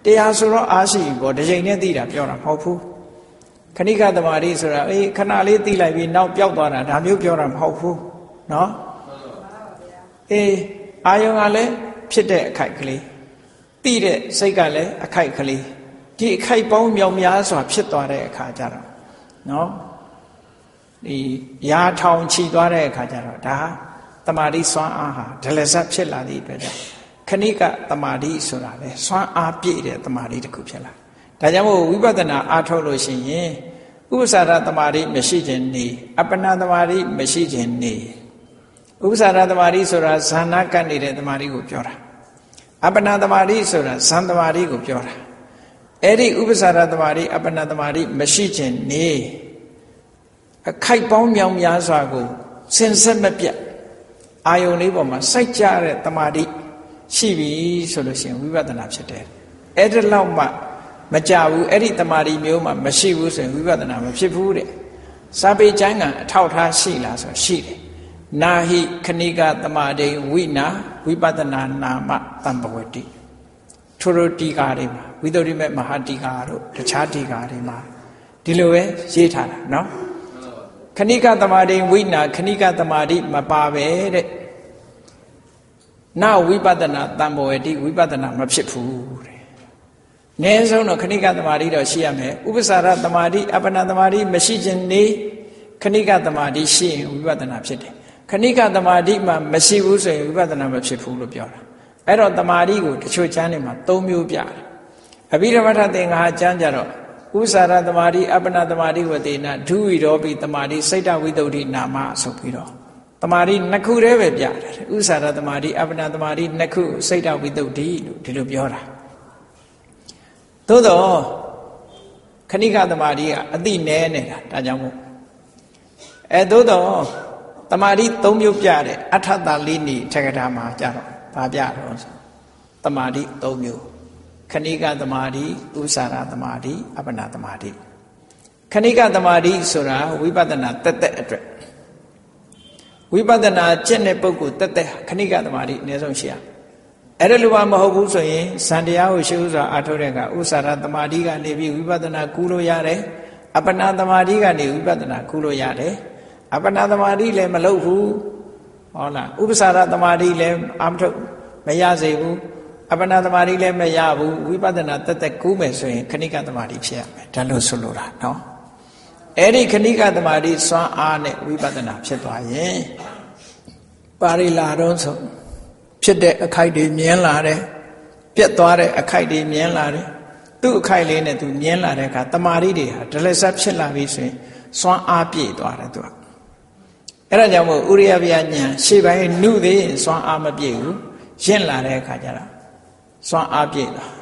တရားဆိုတော့အားရှိပေါ့တစ်ချိန်နဲ့သိတာပြောတာမဟုတ်ဘူးခဏိကသမာဓိဆိုတာအေးခဏလေးသိလိုက်ပြီးနောက်ပျောက်သွားတာဒါမျိုးပြောတာမဟုတ်ဘူးနော်အေးအာယုံကလည်းဖြစ်တဲ့အခိုက်ကလေးသိတဲ့စိတ်ကလည်းအခိုက်ကလေးဒီအခိုက်ပေါင်းမြောက်များစွာဖြစ်သွားတဲ့အခါကျတော့နော်ဒီရာထောင်ချီသွားတဲ့အခါကျတော့ဒါသမာဓိစွမ်းအားဟာဒလဇတ်ဖြစ်လာသည့်အတွက်ကြောင့်ခဏိကသမာဓိဆိုတာလေစွမ်းအားပြည့်တဲ့သမာဓိတစ်ခုဖြစ်လာဒါကြောင့်မို့ဝိပဿနာအားထုတ်လို့ရှိရင်ဥပ္ပစာရသမာဓိမရှိခြင်းနေအပ္ပနာသမာဓိမရှိခြင်းနေဥပ္ပစာရသမာဓိဆိုတာဇာနာကပ်နေတဲ့သမာဓိကိုပြောတာအပ္ပနာသမာဓိဆိုတာဇန်သမာဓိကိုပြောတာအဲ့ဒီဥပ္ပစာရသမာဓိအပ္ပနာသမာဓိမရှိခြင်းနေအခိုက်ပေါင်းမြောင်များစွာကိုစင်ဆက်မပြတ်အာယုန်လေးပေါ်မှာစိုက်ကြတဲ့သမာဓိရှိပြီဆိုလို့ရှိရင်ဝိပဿနာဖြစ်တယ်အဲ့ဒါလောက်မှမကြဘူးအဲ့ဒီသမာဓိမျိုးမှမရှိဘူးဆိုရင်ဝိပဿနာမဖြစ်ဘူးတဲ့စာပေကျမ်းကအထောက်ထားရှိလားဆိုရှိတယ်နာဟိခဏိကသမာဓိဝိနာဝိပဿနာနာမတံပဝတိထိုလိုတီကာတွေမှာဝိသုဒ္ဓိမေမဟာတီကာတို့တခြားတီကာတွေမှာဒီလိုပဲရေးထားတာနော်ခဏိကသမာဓိဝိနာခဏိကသမာဓိမပါပဲတဲ့နာဝိပဿနာတံပဝတိဝိပဿနာမဖြစ်ဘူးတဲ့။နည်းဆုံးတော့ခဏိကသမာဓိတော့ရှိရမယ်။ဥပ္ပစာရသမာဓိအပ္ပနာသမာဓိမရှိခြင်းနေခဏိကသမာဓိရှိရင်ဝိပဿနာဖြစ်တယ်။ခဏိကသမာဓိမှမရှိဘူးဆိုရင်ဝိပဿနာမဖြစ်ဘူးလို့ပြောတာ။အဲ့တော့သမာဓိကိုတချို့ကျမ်းတွေမှာ၃မျိုးပြတယ်။အဘိဓမ္မထသင်္ဃာကျမ်းကြတော့ဥပ္ပစာရသမာဓိအပ္ပနာသမာဓိဝတေနဒုဝိရောပိသမာဓိစိတ်တဝိသုဒ္ဓိနာမဆိုပြီးတော့သမာဓိနှစ်ခုတည်းပဲပြတယ်ဥစ္စာရသမာဓိအပ္ပနာသမာဓိနှစ်ခုစိတ်တဝိသုဒ္ဓိလို့ဒီလိုပြောတာသို့တော့ခဏိကသမာဓိကအတိနည်းနေတာဒါကြောင့်မို့အဲသို့တော့သမာဓိ၃မျိုးပြတဲ့အထတလိနိထက္ကထာမှာကြတော့ဘာပြတော့သမာဓိ၃မျိုးခဏိကသမာဓိဥစ္စာရသမာဓိအပ္ပနာသမာဓိခဏိကသမာဓိဆိုတာဝိပဿနာတက်တက်အတွက်ဝိပဿနာကျင့်တဲ့ပုဂ္ဂိုလ်တက်တက်ခဏိကသမာဓိအနည်းဆုံးရှိရအဲ့ဒါလိုမှမဟုတ်ဘူးဆိုရင်ဇန်တရားကိုရှုစွာအားထုတ်တဲ့ကဥစ္စာရသမာဓိကနေပြီးဝိပဿနာကူးလို့ရတယ်အပ္ပနာသမာဓိကနေဝိပဿနာကူးလို့ရတယ်အပ္ပနာသမာဓိလည်းမလုပ်ဘူးဟုတ်လားဥပ္ပစာရသမာဓိလည်းအာမထုတ်မရစေဘူးအပ္ပနာသမာဓိလည်းမရဘူးဝိပဿနာတက်တက်ကူးမယ်ဆိုရင်ခဏိကသမာဓိဖြစ်ရမယ်ဒါလို့ဆိုလိုတာနော်အဲ့ဒီခဏိကသမာဓိစွမ်းအားနဲ့ဝိပဿနာဖြစ်သွားရင်ပါရိလာတော့ဆိုဖြစ်တဲ့အခိုက်တွေမြင်လာတယ်ပြတ်သွားတဲ့အခိုက်တွေမြင်လာတယ်သူ့အခိုက်လေးနဲ့သူမြင်လာတဲ့အခါတမာဓိတွေဟာဒလဇတ်ဖြစ်လာပြီဆိုရင်စွမ်းအားပြည့်သွားတယ်သူကအဲ့ဒါကြောင့်မို့ဥရိယဗျာဉာဏ်ရှေ့ပိုင်းနှုသေးရင်စွမ်းအားမပြည့်ဘူးရင့်လာတဲ့အခါကျတော့စွမ်းအားပြည့်သွား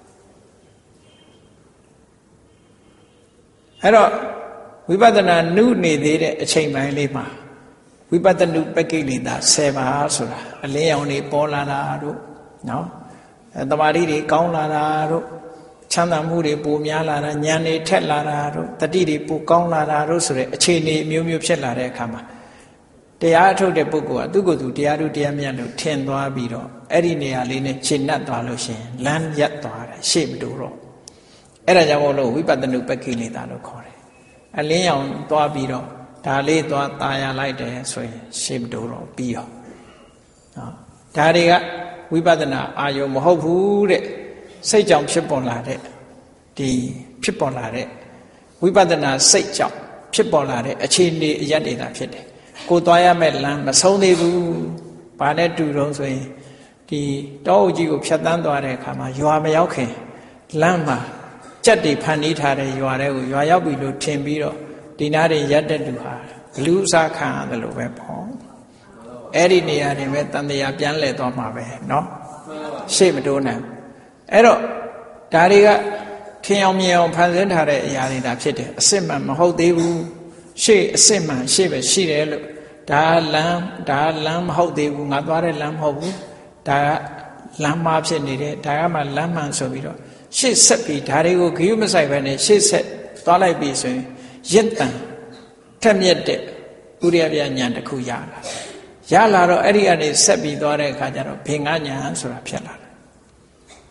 အဲ့တော့ဝိပဿနာနုနေသေးတဲ့အချိန်ပိုင်းလေးမှာဝိပဿနုပက္ခိလေသာ၁၀ပါးဆိုတာအလင်းရောင်တွေပေါ်လာတာတို့နော်အဲတမာတိတွေကောင်းလာတာတို့ချမ်းသာမှုတွေပိုများလာတာဉာဏ်တွေထက်လာတာတို့တတိတွေပိုကောင်းလာတာတို့ဆိုတဲ့အခြေအနေမျိုးမျိုးဖြစ်လာတဲ့အခါမှာတရားအထုတ်တဲ့ပုဂ္ဂိုလ်ကသူ့ကိုယ်သူတရားတို့တရားမြတ်လို့ထင်သွားပြီးတော့အဲ့ဒီနေရာလေးနဲ့ရှင်းနှက်သွားလို့ရှိရင်လမ်းရက်သွားတယ်ရှေ့မတူတော့အဲ့ဒါကြောင့်မို့လို့ဝိပဿနုပက္ခိလေသာလို့ခေါ်တယ်အလင်းရောင်သွားပြီးတော့ဒါလေးသွားตายရလိုက်တယ်ဆိုရင်ရှေ့မတူတော့ပြီးရောနော်ဒါတွေကဝိပဿနာအာယုံမဟုတ်ဘူးတဲ့စိတ်ကြောင့်ဖြစ်ပေါ်လာတဲ့ဒီဖြစ်ပေါ်လာတဲ့ဝိပဿနာစိတ်ကြောင့်ဖြစ်ပေါ်လာတဲ့အခြေအနေအရတေတာဖြစ်တယ်ကိုသွားရမဲ့လမ်းမဆုံးသေးဘူးဘာနဲ့တူတော့ဆိုရင်ဒီတောအုပ်ကြီးကိုဖြတ်တန်းသွားတဲ့အခါမှာရွာမရောက်ခင်လမ်းမှာကြက်တွေဖန်တီးထားတဲ့ရွာတွေကိုရွာရောက်ပြီလို့ထင်ပြီးတော့ဒီနားတွေရက်တဲ့လူဟာဘလူးစားခံရတယ်လို့ပဲပေါ့အဲ့ဒီနေရာတွေပဲတန်တရားပြန်လဲသွားမှာပဲเนาะရှေ့မတိုးနိုင်အဲ့တော့ဒါတွေကထင်အောင်မြင်အောင်ဖန်ဆင်းထားတဲ့အရာတွေဒါဖြစ်တယ်အစစ်မှန်မဟုတ်သေးဘူးရှေ့အစစ်မှန်ရှေ့ပဲရှိတယ်လို့ဒါလမ်းဒါလမ်းမဟုတ်သေးဘူးငါသွားတဲ့လမ်းမဟုတ်ဘူးဒါကလမ်းမဖြစ်နေတယ်ဒါကမှလမ်းမှန်ဆိုပြီးတော့ရှေ့ဆက်ပြီးဒါတွေကိုဂရုမစိုက်ဘဲနဲ့ရှေ့ဆက်သွားလိုက်ပြီဆိုရင်ရင့်တန်ထက်မြက်တဲ့ဥရိယပြဉာဏ်တစ်ခုရလာရလာတော့အဲ့ဒီကနေဆက်ပြီးသွားတဲ့အခါကျတော့ဘေငါဉာဏ်ဆိုတာဖြစ်လာတယ်ဖြ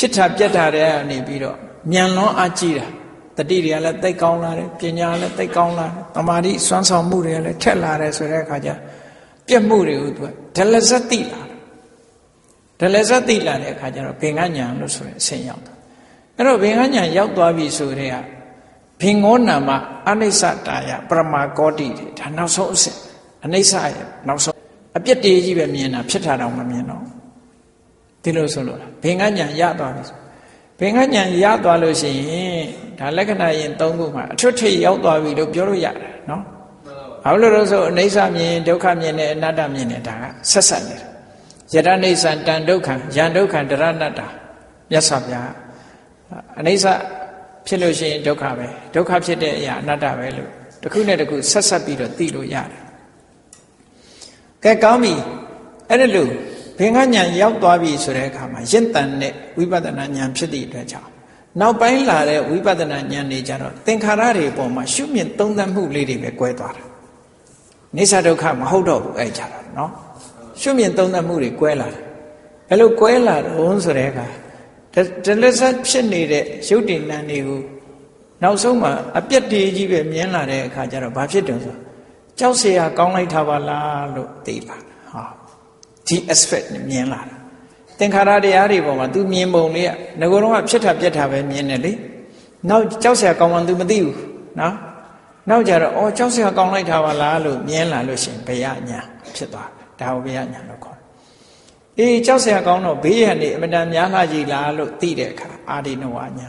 ဖြစ်တာပြတ်တာတဲ့အနေပြီးတော့မြန်လွန်အားကြီးတာတတိတွေကလည်းသိကောင်းလာတယ်ပညာလည်းသိကောင်းလာတယ်တမာတိစွမ်းဆောင်မှုတွေလည်းထက်လာတယ်ဆိုတဲ့အခါကျပြတ်မှုတွေကိုသူကဒလဇတ်တိလာဒလဇတ်တိလာတဲ့အခါကျတော့ဘင်္ဂညာလို့ဆိုရင်အဆင့်ရောက်တာအဲ့တော့ဘင်္ဂညာရောက်သွားပြီဆိုတဲ့ကဘင်္ဂောနာမအနိစ္စတာယပရမကောတိတွေဒါနောက်ဆုံးအဆင့်အနိစ္စရဲ့နောက်ဆုံးအပြစ်တည်းကြီးပဲမြင်တာဖြစ်တာတော့မမြင်တော့ဒီလိုဆိုလို့ဘင်္ဂညာရသွားပြီဘင်္ဂညာရသွားလို့ရှိရင်ဒါလက္ခဏာရင်၃ခုမှာအထွတ်ထိပ်ရောက်သွားပြီလို့ပြောလို့ရတယ်နော်ဘာလို့လဲဆိုအနိစ္စမြင်ဒုက္ခမြင်နဲ့အနတ္တမြင်နဲ့ဒါကဆက်ဆက်နေတာယတနိစ္စတန်ဒုက္ခယံဒုက္ခဒရဏတ္တာမြတ်စွာဘုရားအနိစ္စဖြစ်လို့ရှိရင်ဒုက္ခပဲဒုက္ခဖြစ်တဲ့အရာအနတ္တပဲလို့တစ်ခုနဲ့တစ်ခုဆက်ဆက်ပြီးတော့သိလို့ရတယ်ကဲကောင်းပြီအဲ့ဒါလို့ဘင်္ဂညာရောက်သွားပြီဆိုတဲ့အခါမှာယဉ်တန်တဲ့ဝိပဿနာဉာဏ်ဖြစ်သည့်အတွက်ကြောင့်နောက်ပိုင်းလာတဲ့ဝိပဿနာဉာဏ်တွေကြတော့သင်္ခါရတွေအပေါ်မှာရှုမြင်သုံးသပ်မှုလေးတွေပဲကွဲသွားတာနိစ္စဒုက္ခမဟုတ်တော့ဘူးအဲ့ကြတော့နော်ရှုမြင်သုံးသပ်မှုတွေကွဲလာတယ်အဲ့လိုကွဲလာတော့ဆိုတဲ့အခါဒလဇတ်ဖြစ်နေတဲ့ရုပ်တည်နံတွေကိုနောက်ဆုံးမှာအပြက်တည်းကြီးပဲမြင်လာတဲ့အခါကျတော့ဘာဖြစ်တုံဆိုကြောက်เสียကောင်းလိုက်တာပါလားလို့သိလာဟာဒီ aspect နဲ့မြင်လာတာသင်္ခါရတရားတွေပေါ်မှာ तू မြင်ပုံလေးကငကိုယ်တော့ဖြစ်တာပြက်တာပဲမြင်တယ်လေနောက်ကြောက်เสียကောင်းမှ तू မသိဘူးနော်နောက်ကြတော့အော်ကြောက်เสียကောင်းလိုက်တာပါလားလို့မြင်လာလို့ရှိရင်ဘယညာဖြစ်သွားတယ်ဒါကိုဘယညာလို့ခေါ်တယ်အေးကြောက်เสียကောင်းတော့ဘေးရန်နေအမတန်များလှကြီးလားလို့သိတဲ့အခါအာဒီနဝညာ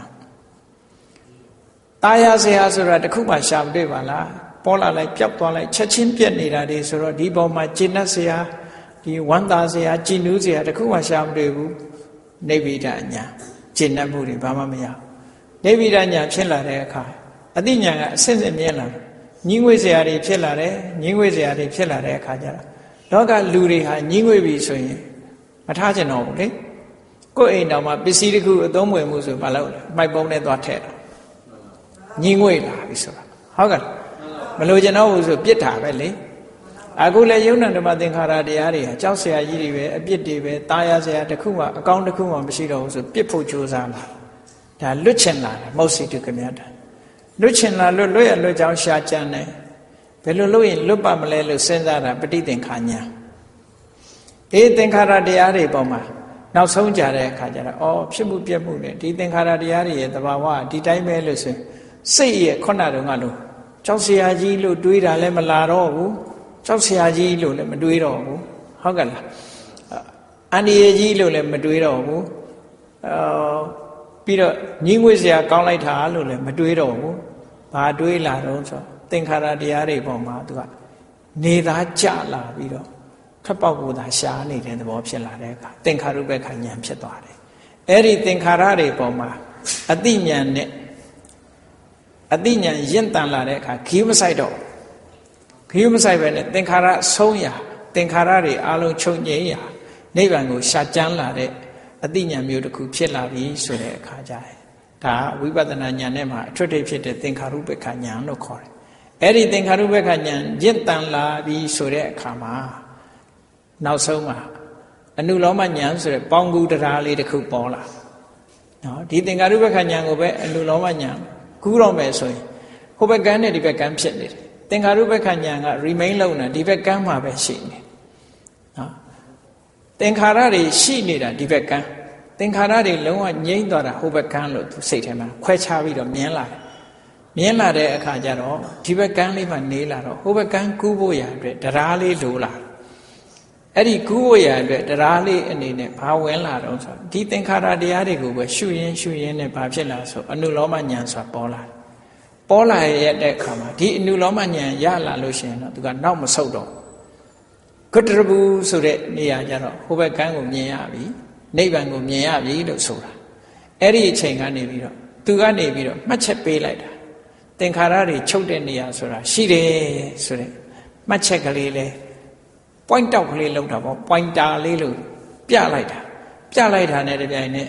ตายာเสียဆိုတာတခုမှရှာမတွေ့ပါလားပေါ်လာလိုက်ပျောက်သွားလိုက်ချက်ချင်းပြက်နေတာတွေဆိုတော့ဒီပေါ်မှာကျင့်တတ်เสียဒီဝမ်းသာเสียကြည်နူးเสียတခုမှရှာမတွေ့ဘူးနိဗ္ဗိဒညာကျင့်တတ်မှုတွေဘာမှမရနိဗ္ဗိဒညာဖြစ်လာတဲ့အခါအသိဉာဏ်ကအစစ်စစ်မြင်လာညှင်းငွေ့เสียတွေဖြစ်လာတယ်ညှင်းငွေ့เสียတွေဖြစ်လာတဲ့အခါကျတော့လောကလူတွေဟာညှင်းငွေ့ပြီဆိုရင်မထားချင်တော့ဘူးလေကိုယ်အိမ်တော်မှာပစ္စည်းတစ်ခုအသုံးဝင်မှုဆိုဘာလို့လဲမိုက်ပုံးနဲ့သွားထည့်တော့ညှင်းငွေ့လာပြီဆိုတာဟုတ်ကဲ့မလို့ကျွန်တော်ဘူးဆိုပြစ်တာပဲလေအခုလည်းယုံနာဓမ္မသင်္ခါရတရားတွေဟာကြောက်เสียကြီးတွေပဲအပြစ်တွေပဲตายရเสียတစ်ခုမှအကောင်းတစ်ခုမှမရှိတော့ဘူးဆိုပြစ်ဖို့ကြိုးစားလာဒါလွတ်ချင်လာတယ်မဟုတ်စီတုကမြတ်တာလွတ်ချင်လာလွတ်လွတ်ရလွတ်ကြောင်းရှာကြံတယ်ဘယ်လိုလုပ်ရင်လွတ်ပါမလဲလို့စဉ်းစားတာပဋိသင်္ခါညာအေးသင်္ခါရတရားတွေပေါ်မှာနောက်ဆုံးကြတဲ့အခါကျတော့အော်ဖြစ်မှုပြက်မှုနဲ့ဒီသင်္ခါရတရားတွေရဲ့သဘာဝဒီတိုင်းပဲလို့ဆိုစိတ်ရဲ့ခုနတုန်းကလို့ကြောက်เสียကြီးလို့တွေးတာလည်းမလာတော့ဘူးကြောက်เสียကြီးလို့လည်းမတွေးတော့ဘူးဟုတ်ကဲ့လားအန္တရာယ်ကြီးလို့လည်းမတွေးတော့ဘူးအော်ပြီးတော့ညှင်းငွေ့เสียကောင်းလိုက်တာလို့လည်းမတွေးတော့ဘူးဘာတွေးလာတော့ဆိုသင်္ခါရတရားတွေပေါ်မှာသူကနေသားကြလာပြီးတော့ခက်ပေါက်ကိုသာရှားနေတဲ့သဘောဖြစ်လာတဲ့အခါသင်္ခါရုပ္ပခဉာဏ်ဖြစ်သွားတယ်အဲ့ဒီသင်္ခါရတွေပေါ်မှာအတိဉာဏ်နဲ့အတိဉာဏ်ရင့်တန်လာတဲ့အခါခီးမဆိုင်တော့ခီးမဆိုင်ပဲနဲ့သင်္ခါရဆုံးရာသင်္ခါရတွေအလုံးချုပ်ငြိမ်းရာနိဗ္ဗာန်ကိုရှာကြမ်းလာတဲ့အတိဉာဏ်မျိုးတစ်ခုဖြစ်လာပြီဆိုတဲ့အခါကျရင်ဒါဝိပဿနာဉာဏ်နဲ့မှာအထွတ်ထိပ်ဖြစ်တဲ့သင်္ခါရုပ္ပခဉာဏ်လို့ခေါ်တယ်အဲ့ဒီသင်္ခါရုပ္ပခဉာဏ်ရင့်တန်လာပြီဆိုတဲ့အခါမှာနောက်ဆုံးမှာအနုလောမဉာဏ်ဆိုတဲ့ပေါင်းကူတရားလေးတစ်ခုပေါ်လာနော်ဒီသင်္ခါရုပ္ပခဉာဏ်ကိုပဲအနုလောမဉာဏ်ကူးတော့မယ်ဆိုရင်ဟိုဘက်ကန်းနဲ့ဒီဘက်ကန်းဖြစ်နေတယ်သင်္ခါရုပ္ပခဉာဏ်က remain လုပ်နေဒီဘက်ကန်းမှာပဲရှိနေနော်သင်္ခါရတွေရှိနေတာဒီဘက်ကန်းသင်္ခါရတွေလုံးဝငြိမ့်သွားတာဟိုဘက်ကန်းလို့သူစိတ်ထဲမှာခွဲခြားပြီးတော့မြင်လာတယ်မြင်လာတဲ့အခါကျတော့ဒီဘက်ကန်းလေးမှနေလာတော့ဟိုဘက်ကန်းကူးဖို့ရအတွက်တရားလေးလိုလာအဲ့ဒီကူးဖို့ရအတွက်တရားလေးအနေနဲ့ဘာဝင်လာတော့ဆိုဒီသင်္ခါရတရားတွေကိုပဲရှုရင်းရှုရင်းနဲ့ဘာဖြစ်လာဆိုအနုလောမဉာဏ်ဆိုတာပေါ်လာတယ်ပေါ်လာရတဲ့အခါမှာဒီအနုလောမဉာဏ်ရလာလို့ရှိရင်တော့သူကနောက်မဆုတ်တော့ဂုတ္တရဘူးဆိုတဲ့နေရာကျတော့ဟိုဘက်ကန်းကိုမြင်ရပြီနိဗ္ဗာန်ကိုမြင်ရပြီလို့ဆိုတာအဲ့ဒီအချိန်ကနေပြီးတော့သူကနေပြီးတော့မှတ်ချက်ပေးလိုက်တာသင်္ခါရတွေချုပ်တဲ့နေရာဆိုတာရှိတယ်ဆိုတဲ့မှတ်ချက်ကလေးလဲ point တောက်ကလေးလောက်တာပေါ့ pointer လေးလို့ပြလိုက်တာပြလိုက်တာနဲ့တပြိုင်နက်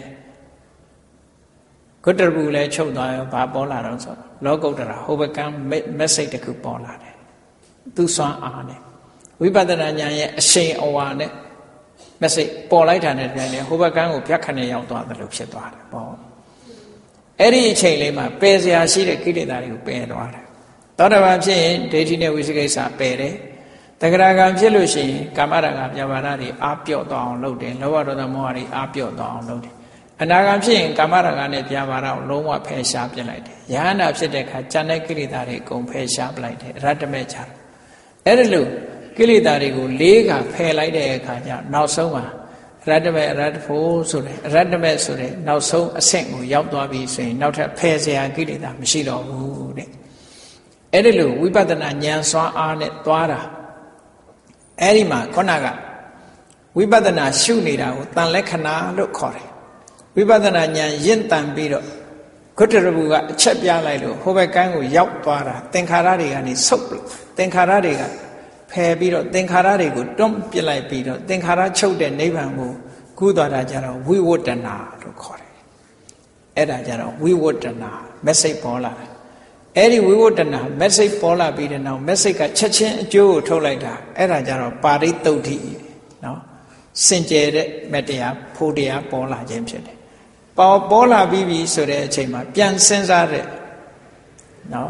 ဂုတ္တရဘူးလဲချုပ်သွားရောဘာပေါ်လာတော့ဆိုလောကုတ္တရာဟိုဘကံ message တခုပေါ်လာတယ်သူစွမ်းအားနဲ့ဝိပဿနာဉာဏ်ရဲ့အရှိန်အဝါနဲ့ message ပေါ်လိုက်တာနဲ့ပြန်လေဟိုဘက်ကန်းကိုဖြတ်ခနဲ့ရောက်သွားတယ်လို့ဖြစ်သွားတယ်ပေါ့အဲ့ဒီအချိန်လေးမှာပယ်စရာရှိတဲ့ကိလေသာတွေကိုပယ်သွားတယ်သောတာပန်ဖြစ်ရင်ဒိဋ္ဌိနဲ့ဝိသိကိစ္စပယ်တယ်တဂရကံဖြစ်လို့ရှိရင်ကာမရာဂဗျာပါဒတွေအားပြော့သွားအောင်လုပ်တယ်လောဘဒေါသမောဟတွေအားပြော့သွားအောင်လုပ်တယ်အနာဂံဖြစ်ရင်ကာမရာဂနဲ့ဗျာပါဒကိုလုံးဝဖယ်ရှားပြလိုက်တယ်ယဟန္တာဖြစ်တဲ့အခါဉာဏ်နဲ့ကိလေသာတွေအကုန်ဖယ်ရှားပလိုက်တယ်အရတ္တမေချာအဲ့ဒါလို့ကိလေသာတွေကိုလေးကဖယ်လိုက်တဲ့အခါကျနောက်ဆုံးမှာအရတ္တမေအရတ္တဖို့ဆိုတဲ့အရတ္တမေဆိုတဲ့နောက်ဆုံးအဆင့်ကိုရောက်သွားပြီဆိုရင်နောက်ထပ်ဖယ်စရာကိလေသာမရှိတော့ဘူးတဲ့အဲ့ဒါလို့ဝိပဿနာဉာဏ်စွမ်းအားနဲ့သွားတာအဲ့ဒီမှာခုနကဝိပဿနာရှုနေတာကိုတန်လက္ခဏာလို့ခေါ်တယ်ဝိပဿနာဉာဏ်ရင့်တန်ပြီးတော့ဂုတ္တရဘူးကအချက်ပြလိုက်လို့ဟိုဘက်ကန်းကိုရောက်သွားတာသင်္ခါရတွေကနေဆုပ်လို့သင်္ခါရတွေကဖယ်ပြီးတော့သင်္ခါရတွေကိုတွန်းပစ်လိုက်ပြီးတော့သင်္ခါရချုပ်တဲ့နိဗ္ဗာန်ကိုကူးသွားတာကြတော့ဝိဝတ္တနာလို့ခေါ်တယ်အဲ့ဒါကြတော့ဝိဝတ္တနာ message ပေါ်လာတယ်အဲ့ဒီဝိဝတ္တနာ message ပေါ်လာပြီးတဲ့နောက် message ကချက်ချင်းအကျိုးကိုထုတ်လိုက်တာအဲ့ဒါကြတော့ပါရိသုဒ္ဓိနော်စင်ကြယ်တဲ့မတရားဖို့တရားပေါ်လာခြင်းဖြစ်တယ်ပေါ်ပေါ်လာပြီးပြီဆိုတဲ့အချိန်မှာပြန်စဉ်းစားတဲ့နော်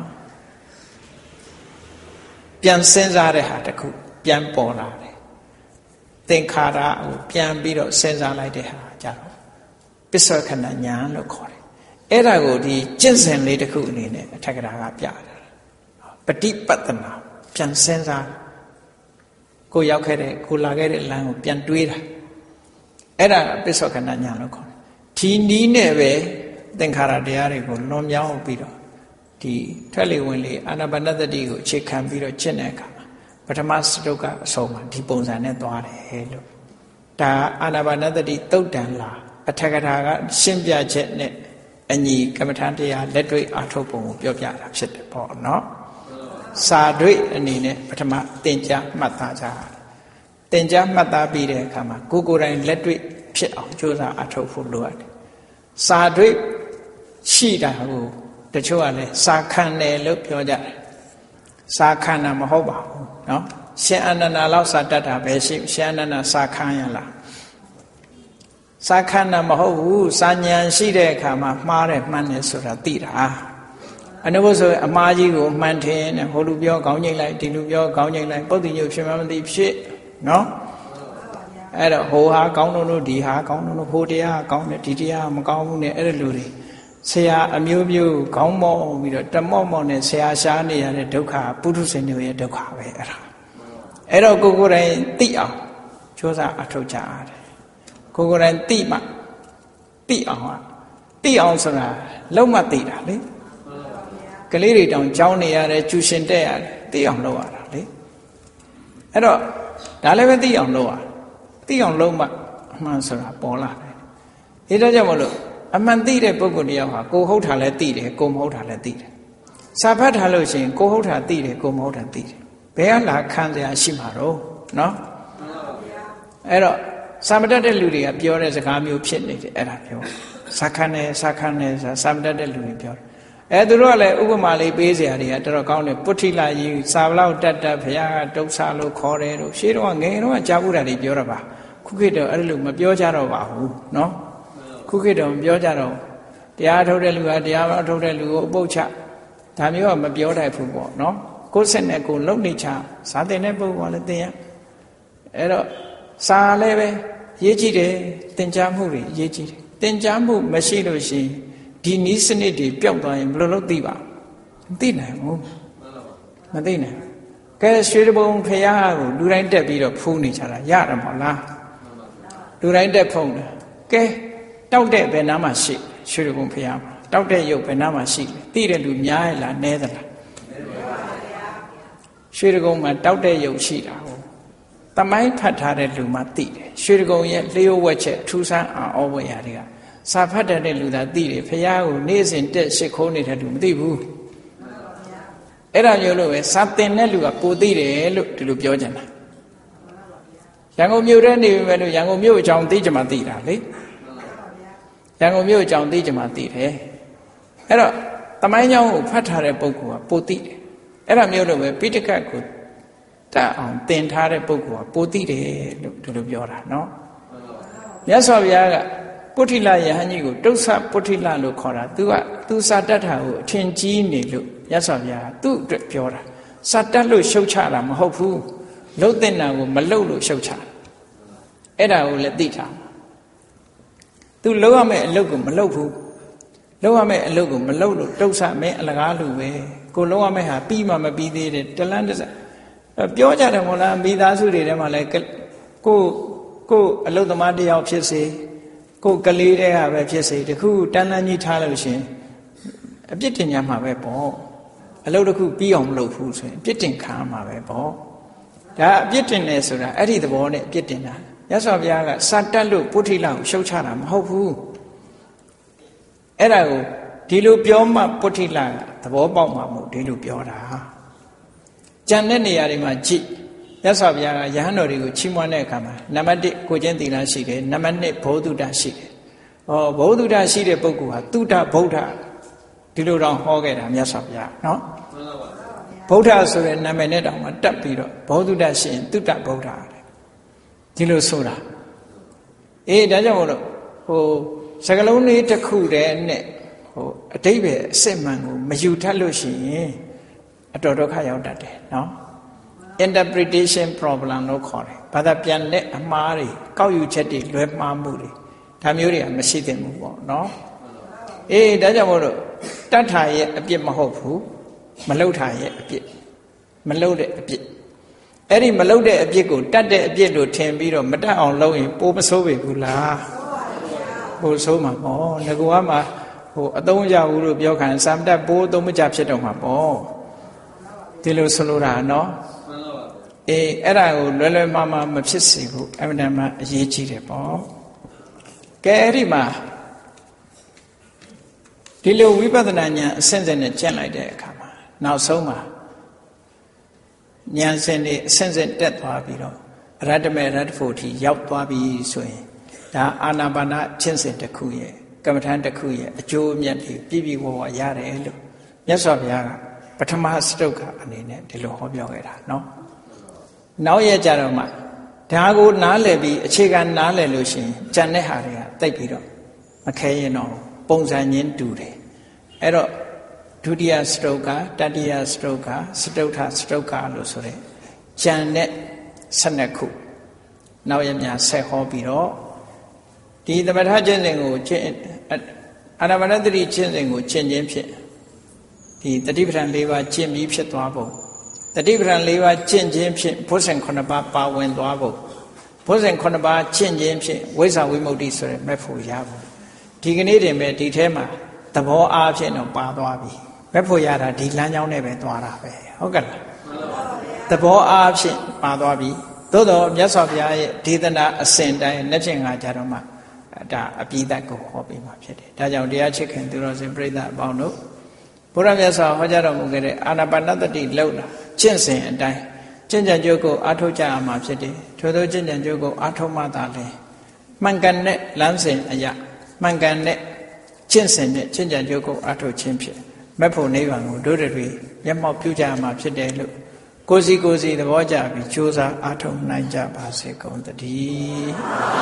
ပြန်စဉ်းစားတဲ့ဟာတစ်ခုပြန်ပေါ်လာတယ်သင်္ခါရကိုပြန်ပြီးတော့စဉ်းစားလိုက်တဲ့ဟာကြတော့ပစ္စောခဏဉာဏ်လို့ခေါ်တယ်အဲ့ဒါကိုဒီကျင့်စဉ်လေးတစ်ခုအနေနဲ့အထက်ကရာကပြတယ်ပฏิပတ္တနာပြန်စဉ်းစားကိုရောက်ခဲ့တဲ့ကိုလာခဲ့တဲ့လမ်းကိုပြန်တွေးတာအဲ့ဒါပစ္စောခဏဉာဏ်လို့ခေါ်တယ်ဒီနီးနဲ့ပဲသင်္ခါရတရားတွေကိုလွန်မြောက်ပြီးတော့ဒီထွက်လေဝင်လေအာနာပါနသတိကိုအခြေခံပြီးတော့ကျင့်တဲ့အခါမှာပထမစတုတ်ကအဆုံးမှာဒီပုံစံနဲ့သွားတယ်လို့ဒါအာနာပါနသတိတုတ်တန်လာအထက်ကရာကရှင်းပြချက်နဲ့အညီကမ္မထာတရားလက်တွေ့အားထုတ်ပုံကိုပြောပြတာဖြစ်တယ်ပေါ့နော်စာတွေ့အနေနဲ့ပထမသင်ကြားမှတ်သားကြသင်ကြားမှတ်သားပြီးတဲ့အခါမှာကိုယ်ကိုယ်တိုင်လက်တွေ့ဖြစ်အောင်ကြိုးစားအားထုတ်ဖို့လိုအပ်တယ်စာတွေ့ရှိတာကိုတချို့ကလည်းစာခံတယ်လို့ပြောကြတယ်စာခံတာမဟုတ်ပါဘူးเนาะရှင်အနန္ဒာလောက်စာတတ်တာပဲရှိရှင်အနန္ဒာစာခံရလားစာခံတာမဟုတ်ဘူးစာဉာဏ်ရှိတဲ့အခါမှာမှားတယ်မှန်တယ်ဆိုတာသိတာအနုဘုဆိုအမှားကြီးကိုမှန်ထင်တယ်ဟိုလူပြောခေါင်းငိမ့်လိုက်ဒီလူပြောခေါင်းငိမ့်လိုက်ပုတ်တိညုတ်ဖြစ်မှမသိဖြစ်เนาะအဲ့တော့ဟိုဟာကောင်းလို့ဒီဟာကောင်းလို့ဟိုတရားကောင်းတယ်ဒီတရားမကောင်းဘူးနဲ့အဲ့ဒါလူတွေဆရာအမျိုးမျိုးခေါင်းမော့ပြီးတော့တမော့မော့နဲ့ဆရာရှားနေရတဲ့ဒုက္ခပုထုဇဉ်တွေရဲ့ဒုက္ခပဲအဲ့ဒါအဲ့တော့ကိုကိုယ်တိုင်သိအောင်ကြိုးစားအထောက်ကြရတယ်ကိုကိုယ်တိုင်သိမှသိအောင်ဟာသိအောင်ဆိုတာလုံးမသိတာလေကလေးတွေတောင်ကြောင်းနေရတယ်ကျူရှင်တက်ရတယ်သိအောင်လုပ်ရတာလေအဲ့တော့ဒါလည်းပဲသိအောင်လုပ်ရသိအောင်လုံးမှအမှန်ဆိုတာပေါ်လာတယ်အဲဒါကြောင့်မလို့အမှန်သိတဲ့ပုဂ္ဂိုလ်တရားဟာကိုဟုတ်တာလည်းသိတယ်ကိုမဟုတ်တာလည်းသိတယ်စာဖတ်ထားလို့ရှိရင်ကိုဟုတ်တာသိတယ်ကိုမဟုတ်တာသိတယ်ဘယ်ကလာခံစရာရှိမှာတော့နော်အဲ့တော့စာမတတ်တဲ့လူတွေကပြောတဲ့စကားမျိုးဖြစ်နေတယ်အဲ့ဒါပြောစာခံတယ်စာခံတယ်ဆိုတာစာမတတ်တဲ့လူတွေပြောတယ်အဲသူတို့ကလည်းဥပမာလေးပေးစရာတွေကတော်တော်ကောင်းတယ်ပုထိလာကြီးစာဘလောက်တတ်တတ်ဘုရားကဒုက္ခလို့ခေါ်တယ်လို့ရှေးတော့ငယ်တော့ကြားဘူးတာတွေပြောတော့ပါခုခေတ်တော့အဲ့လိုမပြောကြတော့ပါဘူးနော်ခုခေတ်တော့မပြောကြတော့တရားထုတ်တဲ့လူကတရားမထုတ်တဲ့လူကိုအပုတ်ချဒါမျိုးကမပြောတတ်ဘူးပေါ့နော်ကိုယ်စစ်နဲ့ကိုယ်လုံနေချဇာတင်တဲ့ပုဂ္ဂိုလ်ကလည်းသင်ရအဲ့တော့စာလည်းပဲရေးကြည့်တယ်သင်ကြားမှုတွေရေးကြည့်တယ်သင်ကြားမှုမရှိလို့ရှိရင်ဒီနည်းစနစ်တွေပျောက်သွားရင်ဘယ်လိုလုပ်သိပါမသိနိုင်ဘူးမသိနိုင်ကဲရွှေတပုံဖရာကိုလူတိုင်းတက်ပြီးတော့ဖူးနေကြတာရတယ်မဟုတ်လားလူတိုင်းတက်ဖုံးတယ်ကဲတောက်တဲ့ဘယ်နားမှာရှိရွှေတပုံဖရာမှာတောက်တဲ့ရုပ်ဘယ်နားမှာရှိလဲသိတဲ့လူများရဲ့လားနည်းသလားရွှေတကုံမှာတောက်တဲ့ရုပ်ရှိတာကိုတမိုင်းဖတ်ထားတဲ့လူမှသိတယ်ရွှေတကုံရဲ့လျှို့ဝှက်ချက်ထူးဆန်းအောင်ဩဝတ်ရာတွေကစာဖတ်တဲ့လူသာသိတယ်ဖရာကိုနေ့စဉ်တက်ရှ िख ခိုးနေတဲ့လူမသိဘူးအဲ့ဒါမျိုးလို့ပဲစာသင်တဲ့လူကကိုသိတယ်လို့ဒီလိုပြောကြတာရန်ကုန်မြို့ထဲနေပြီမဲ့လို့ရန်ကုန်မြို့အကြောင်းသိကြမှသိတာလေရန်ကုန်မြို့အကြောင်းသိကြမှသိတယ်အဲ့တော့တမိုင်းကြောင်းကိုဖတ်ထားတဲ့ပုဂ္ဂိုလ်ကပိုသိတယ်အဲ့ဒါမျိုးလို့ပဲပိဋကတ်ကိုတတ်အောင်သင်ထားတဲ့ပုဂ္ဂိုလ်ကပိုသိတယ်လို့ဒီလိုပြောတာနော်မြတ်စွာဘုရားကပုထိလယဟန်ကြီးကိုတုဆပုထိလလို့ခေါ်တာသူကသူစာတတ်တာကိုအထင်ကြီးနေလို့မြတ်စွာဘုရားသူ့အတွက်ပြောတာစာတတ်လို့ရှုတ်ချတာမဟုတ်ဘူးလှုပ်တဲ့နာကိုမလှုပ်လို့ရှုတ်ချတာအဲ့ဒါကိုလည်းသိထားသူလှုပ်ရမယ့်အလုပ်ကိုမလှုပ်ဘူးလှုပ်ရမယ့်အလုပ်ကိုမလှုပ်လို့တုဆမင်းအလကားလူပဲကိုလှုပ်ရမယ့်ဟာပြီးမှမပြီးသေးတယ်တလန်းတစပြောကြတယ်မို့လားမိသားစုတွေထဲမှာလည်းကိုကိုအလုသမားတယောက်ဖြစ်စေကိုကလေးတွေကပဲဖြစ်စေတခုတန်းတန်းကြီးထားလို့ရှင်အပြစ်တင်ကြမှာပဲပေါ့အလုတစ်ခုပြီးအောင်မလုပ်ဘူးဆိုရင်အပြစ်တင်ခံမှာပဲပေါ့ဒါအပြစ်တင်တယ်ဆိုတာအဲ့ဒီသဘောနဲ့အပြစ်တင်တာမြတ်စွာဘုရားကစာတတ်လို့ပုထိလကိုရှုတ်ချတာမဟုတ်ဘူးအဲ့ဒါကိုဒီလိုပြောမှပုထိလကသဘောပေါက်မှာမဟုတ်ဒီလိုပြောတာကြံတဲ့နေရာတွေမှာကြည့်မြတ်စွာဘုရားကယဟန်တော်တွေကိုချီးမွမ်းတဲ့အခါမှာနံပါတ်တစ်ကိုကျင့်သီလရှိတယ်နံပါတ်နှစ်ဘောဓုတရှိတယ်။ဩဘောဓုတရှိတဲ့ပုဂ္ဂိုလ်ဟာတုဒ္ဓဗုဒ္ဓဒီလိုတောင်ဟောခဲ့တာမြတ်စွာဘုရားနော်။ဗုဒ္ဓဆိုတဲ့နာမည်နဲ့တောင်မှတက်ပြီးတော့ဘောဓုတရှိရင်တုဒ္ဓဗုဒ္ဓဒီလိုဆိုတာ။အေးဒါကြောင့်မို့လို့ဟိုစကလုံးလေးတစ်ခုတည်းနဲ့ဟိုအတိတ်ပဲအစစ်မှန်ကိုမယူထပ်လို့ရှိရင်အတော်ဒုက္ခရောက်တတ်တယ်နော်။ interpretation problem လို့ခေါ်တယ်ဘာသာပြန်တဲ့အမှားတွေကောက်ယူချက်တွေလွဲမှားမှုတွေဒါမျိုးတွေကမရှိသင့်ဘူးပေါ့နော်အေးဒါကြောင့်မို့လို့တတ်ထာရဲ့အပြစ်မဟုတ်ဘူးမလှုပ်ထာရဲ့အပြစ်မလှုပ်တဲ့အပြစ်အဲ့ဒီမလှုပ်တဲ့အပြစ်ကိုတတ်တဲ့အပြစ်လို့ထင်ပြီးတော့မတတ်အောင်လုပ်ရင်ပိုးမဆိုးပေဘူးလားပိုးဆိုးမှာပေါ့ငကူကမှဟိုအသုံးရဘူးလို့ပြောခံစာမတတ်ပိုးအသုံးမကျဖြစ်တော့မှာပေါ့ဒီလိုဆိုလိုတာနော်အေးအဲ့ဒါကိုလွယ်လွယ်မှားမှားမဖြစ်စေဘူးအမှန်တမ်းအရေးကြီးတယ်ပေါ့ကဲအဲ့ဒီမှာဒီလိုဝိပဿနာဉာဏ်အစဉ်စဉ်နဲ့ကျင့်လိုက်တဲ့အခါမှာနောက်ဆုံးမှာဉာဏ်စဉ်တွေအစဉ်စဉ်တက်သွားပြီးတော့ရတ္တမေရတ္တဖို့ထိရောက်သွားပြီဆိုရင်ဒါအာနာပါနကျင့်စဉ်တစ်ခုရဲ့ကမ္မဋ္ဌာန်းတစ်ခုရဲ့အကျိုးအမြတ်တွေပြည့်ပြည့်ဝဝရတယ်လို့မြတ်စွာဘုရားကပထမစတုတ်ကအနေနဲ့ဒီလိုဟောပြောခဲ့တာနော်နောက်ရကြတော့မှဒါကိုနားလည်ပြီးအခြေခံနားလည်လို့ရှိရင်ကြံတဲ့ဟာတွေကတိတ်ပြီးတော့မခဲရင်တော့ပုံစံချင်းတူတယ်အဲ့တော့ဒုတိယစတုတ်ကတတိယစတုတ်ကစတုတ်ထစတုတ်ကလို့ဆိုတဲ့ကြံတဲ့၁၂ခုနောက်ရများဆက်ဟောပြီးတော့ဒီသမထကျင့်စဉ်ကိုကျင့်အာနာပါနသတိကျင့်စဉ်ကိုကျင့်ခြင်းဖြင့်ဒီတတိပဋ္ဌာန်၄ပါးကျင့်ပြီးဖြစ်သွားဖို့တတိပဋ္ဌာန်၄ပါးကျင့်ခြင်းဖြင့်ဘုဇင်ခုနှစ်ပါးပါဝင်သွားဖို့ဘုဇင်ခုနှစ်ပါးကျင့်ခြင်းဖြင့်ဝိဇ္ဇာဝိမု ക്തി ဆိုတဲ့မဲ့ဖို့ရဖို့ဒီကနေ့တင်ပဲဒီထဲမှာသဘောအားဖြင့်တော့ပါသွားပြီမဲ့ဖို့ရတာဒီလမ်းကြောင်းနဲ့ပဲသွားတာပဲဟုတ်ကဲ့လားသဘောအားဖြင့်ပါသွားပြီသို့တော့မြတ်စွာဘုရားရဲ့ဒေသနာအစဉ်တိုင်းလက်ဖြင့်ငါကြတော့မှဒါအပိသက်ကိုဟောပေးမှာဖြစ်တယ်ဒါကြောင့်တရားချစ်ခင်သူတော်စင်ပြိဿအပေါင်းတို့ဘုရားမြတ်စွာဟောကြားတော်မူခဲ့တဲ့အာနာပါနသတိလောက်တာကျင့်စဉ်အတိုင်းကျင့်ကြံကြိုးကိုအားထုတ်ကြရမှာဖြစ်တယ်ထို့သောကျင့်ကြံကြိုးကိုအားထုတ်မှသာလဲမှန်ကန်တဲ့လမ်းစဉ်အရာမှန်ကန်တဲ့ကျင့်စဉ်နဲ့ကျင့်ကြံကြိုးကိုအားထုတ်ခြင်းဖြစ်မက်ဖို့နိဗ္ဗာန်ကိုတို့တွေမျက်မှောက်ပြုကြရမှာဖြစ်တယ်လို့ကိုယ်စီကိုယ်စီသဘောကျပြီးကြိုးစားအားထုတ်နိုင်ကြပါစေကုန်သတည်း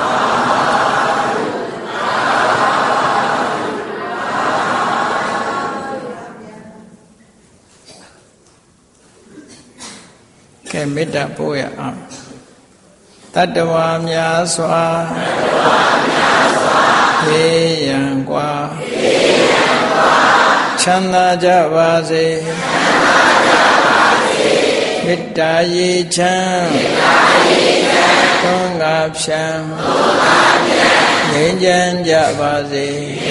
ကဲမေတ္တာပို့ရအောင်တတ္တဝါများစွာသေရန်กว่าချမ်းသာကြပါစေမေတ္တာရေချမ်းသွန်ငါဖြံငြိမ်းချမ်းကြပါစေ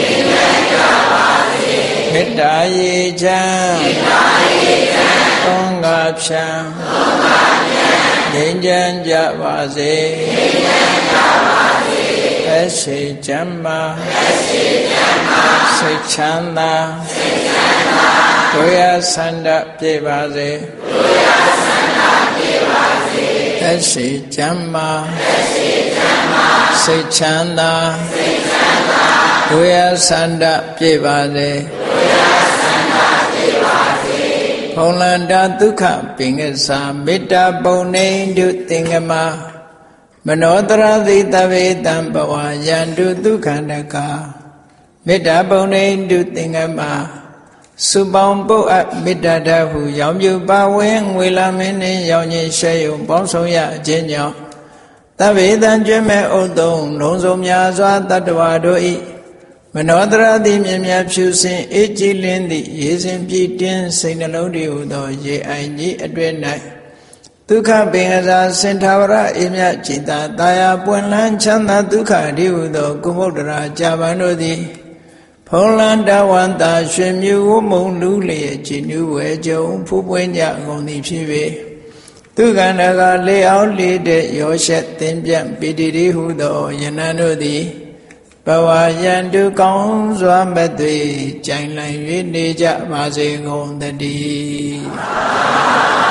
မေတ္တာရေချမ်းသွန်ငါဖြံငြိမ်းချမ်းကြပါစေသက်ရှိချမ်းသာစိတ်ချမ်းသာကိုယ်ရဆန္ဒပြေပါစေသက်ရှိချမ်းသာစိတ်ချမ်းသာကိုယ်ရဆန္ဒပြေပါစေဘုံလန္တာဒုက္ခပင်္ဂစာမေတ္တာပုံနေတုသင်္ကမမနောတရတိတဝေတံဘဝယန္တုဒုက္ခန္တကာမေတ္တာပုံနေတုသင်္ကမစုပေါင်းပုတ်အပ်မေတ္တာတဟုရောင်ပြူပါဝင်ငွေလာမင်းနှင့်ရောင်ကြီးရှဲယုံပေါင်းဆောင်ရခြင်းကြောင့်တဝေတံကျွဲ့မဲ့ဥသုံးလုံးစုံများစွာတတ္တဝါတို့ဤမနောတရတိမြင်မြဖြူစင်အေးကြည်လင်းသည့်ရေစင်ပြည့်တင်းစိတ်နှလုံးတည်ဟူသောရေအိုင်ကြီးအတွင်၌ဒုက္ခပင်ကစားစင်ထာဝရအေမြจิตာတာယာပွင့်လန်းချမ်းသာဒုက္ခဒီဟုသောကုမုဒ္ဒရာကြာပန်တို့သည်ဖုံးလန်းတဝန္တာရွှင်မြူဝမုံလူလျက်ကြည်နူးဝဲကြုံဖူးပွင့်ကြကုန်သည်ဖြစ်၍ဒုက္ခန္တကလေအောင်လေတဲ့ရောရှက်သင်ပြန့်ပိတိတိဟုသောယနန်တို့သည်ဘဝယန္တုကောင်းစွာမသွေကြိုင်လည်၍နေကြပါစေကုန်သတည်း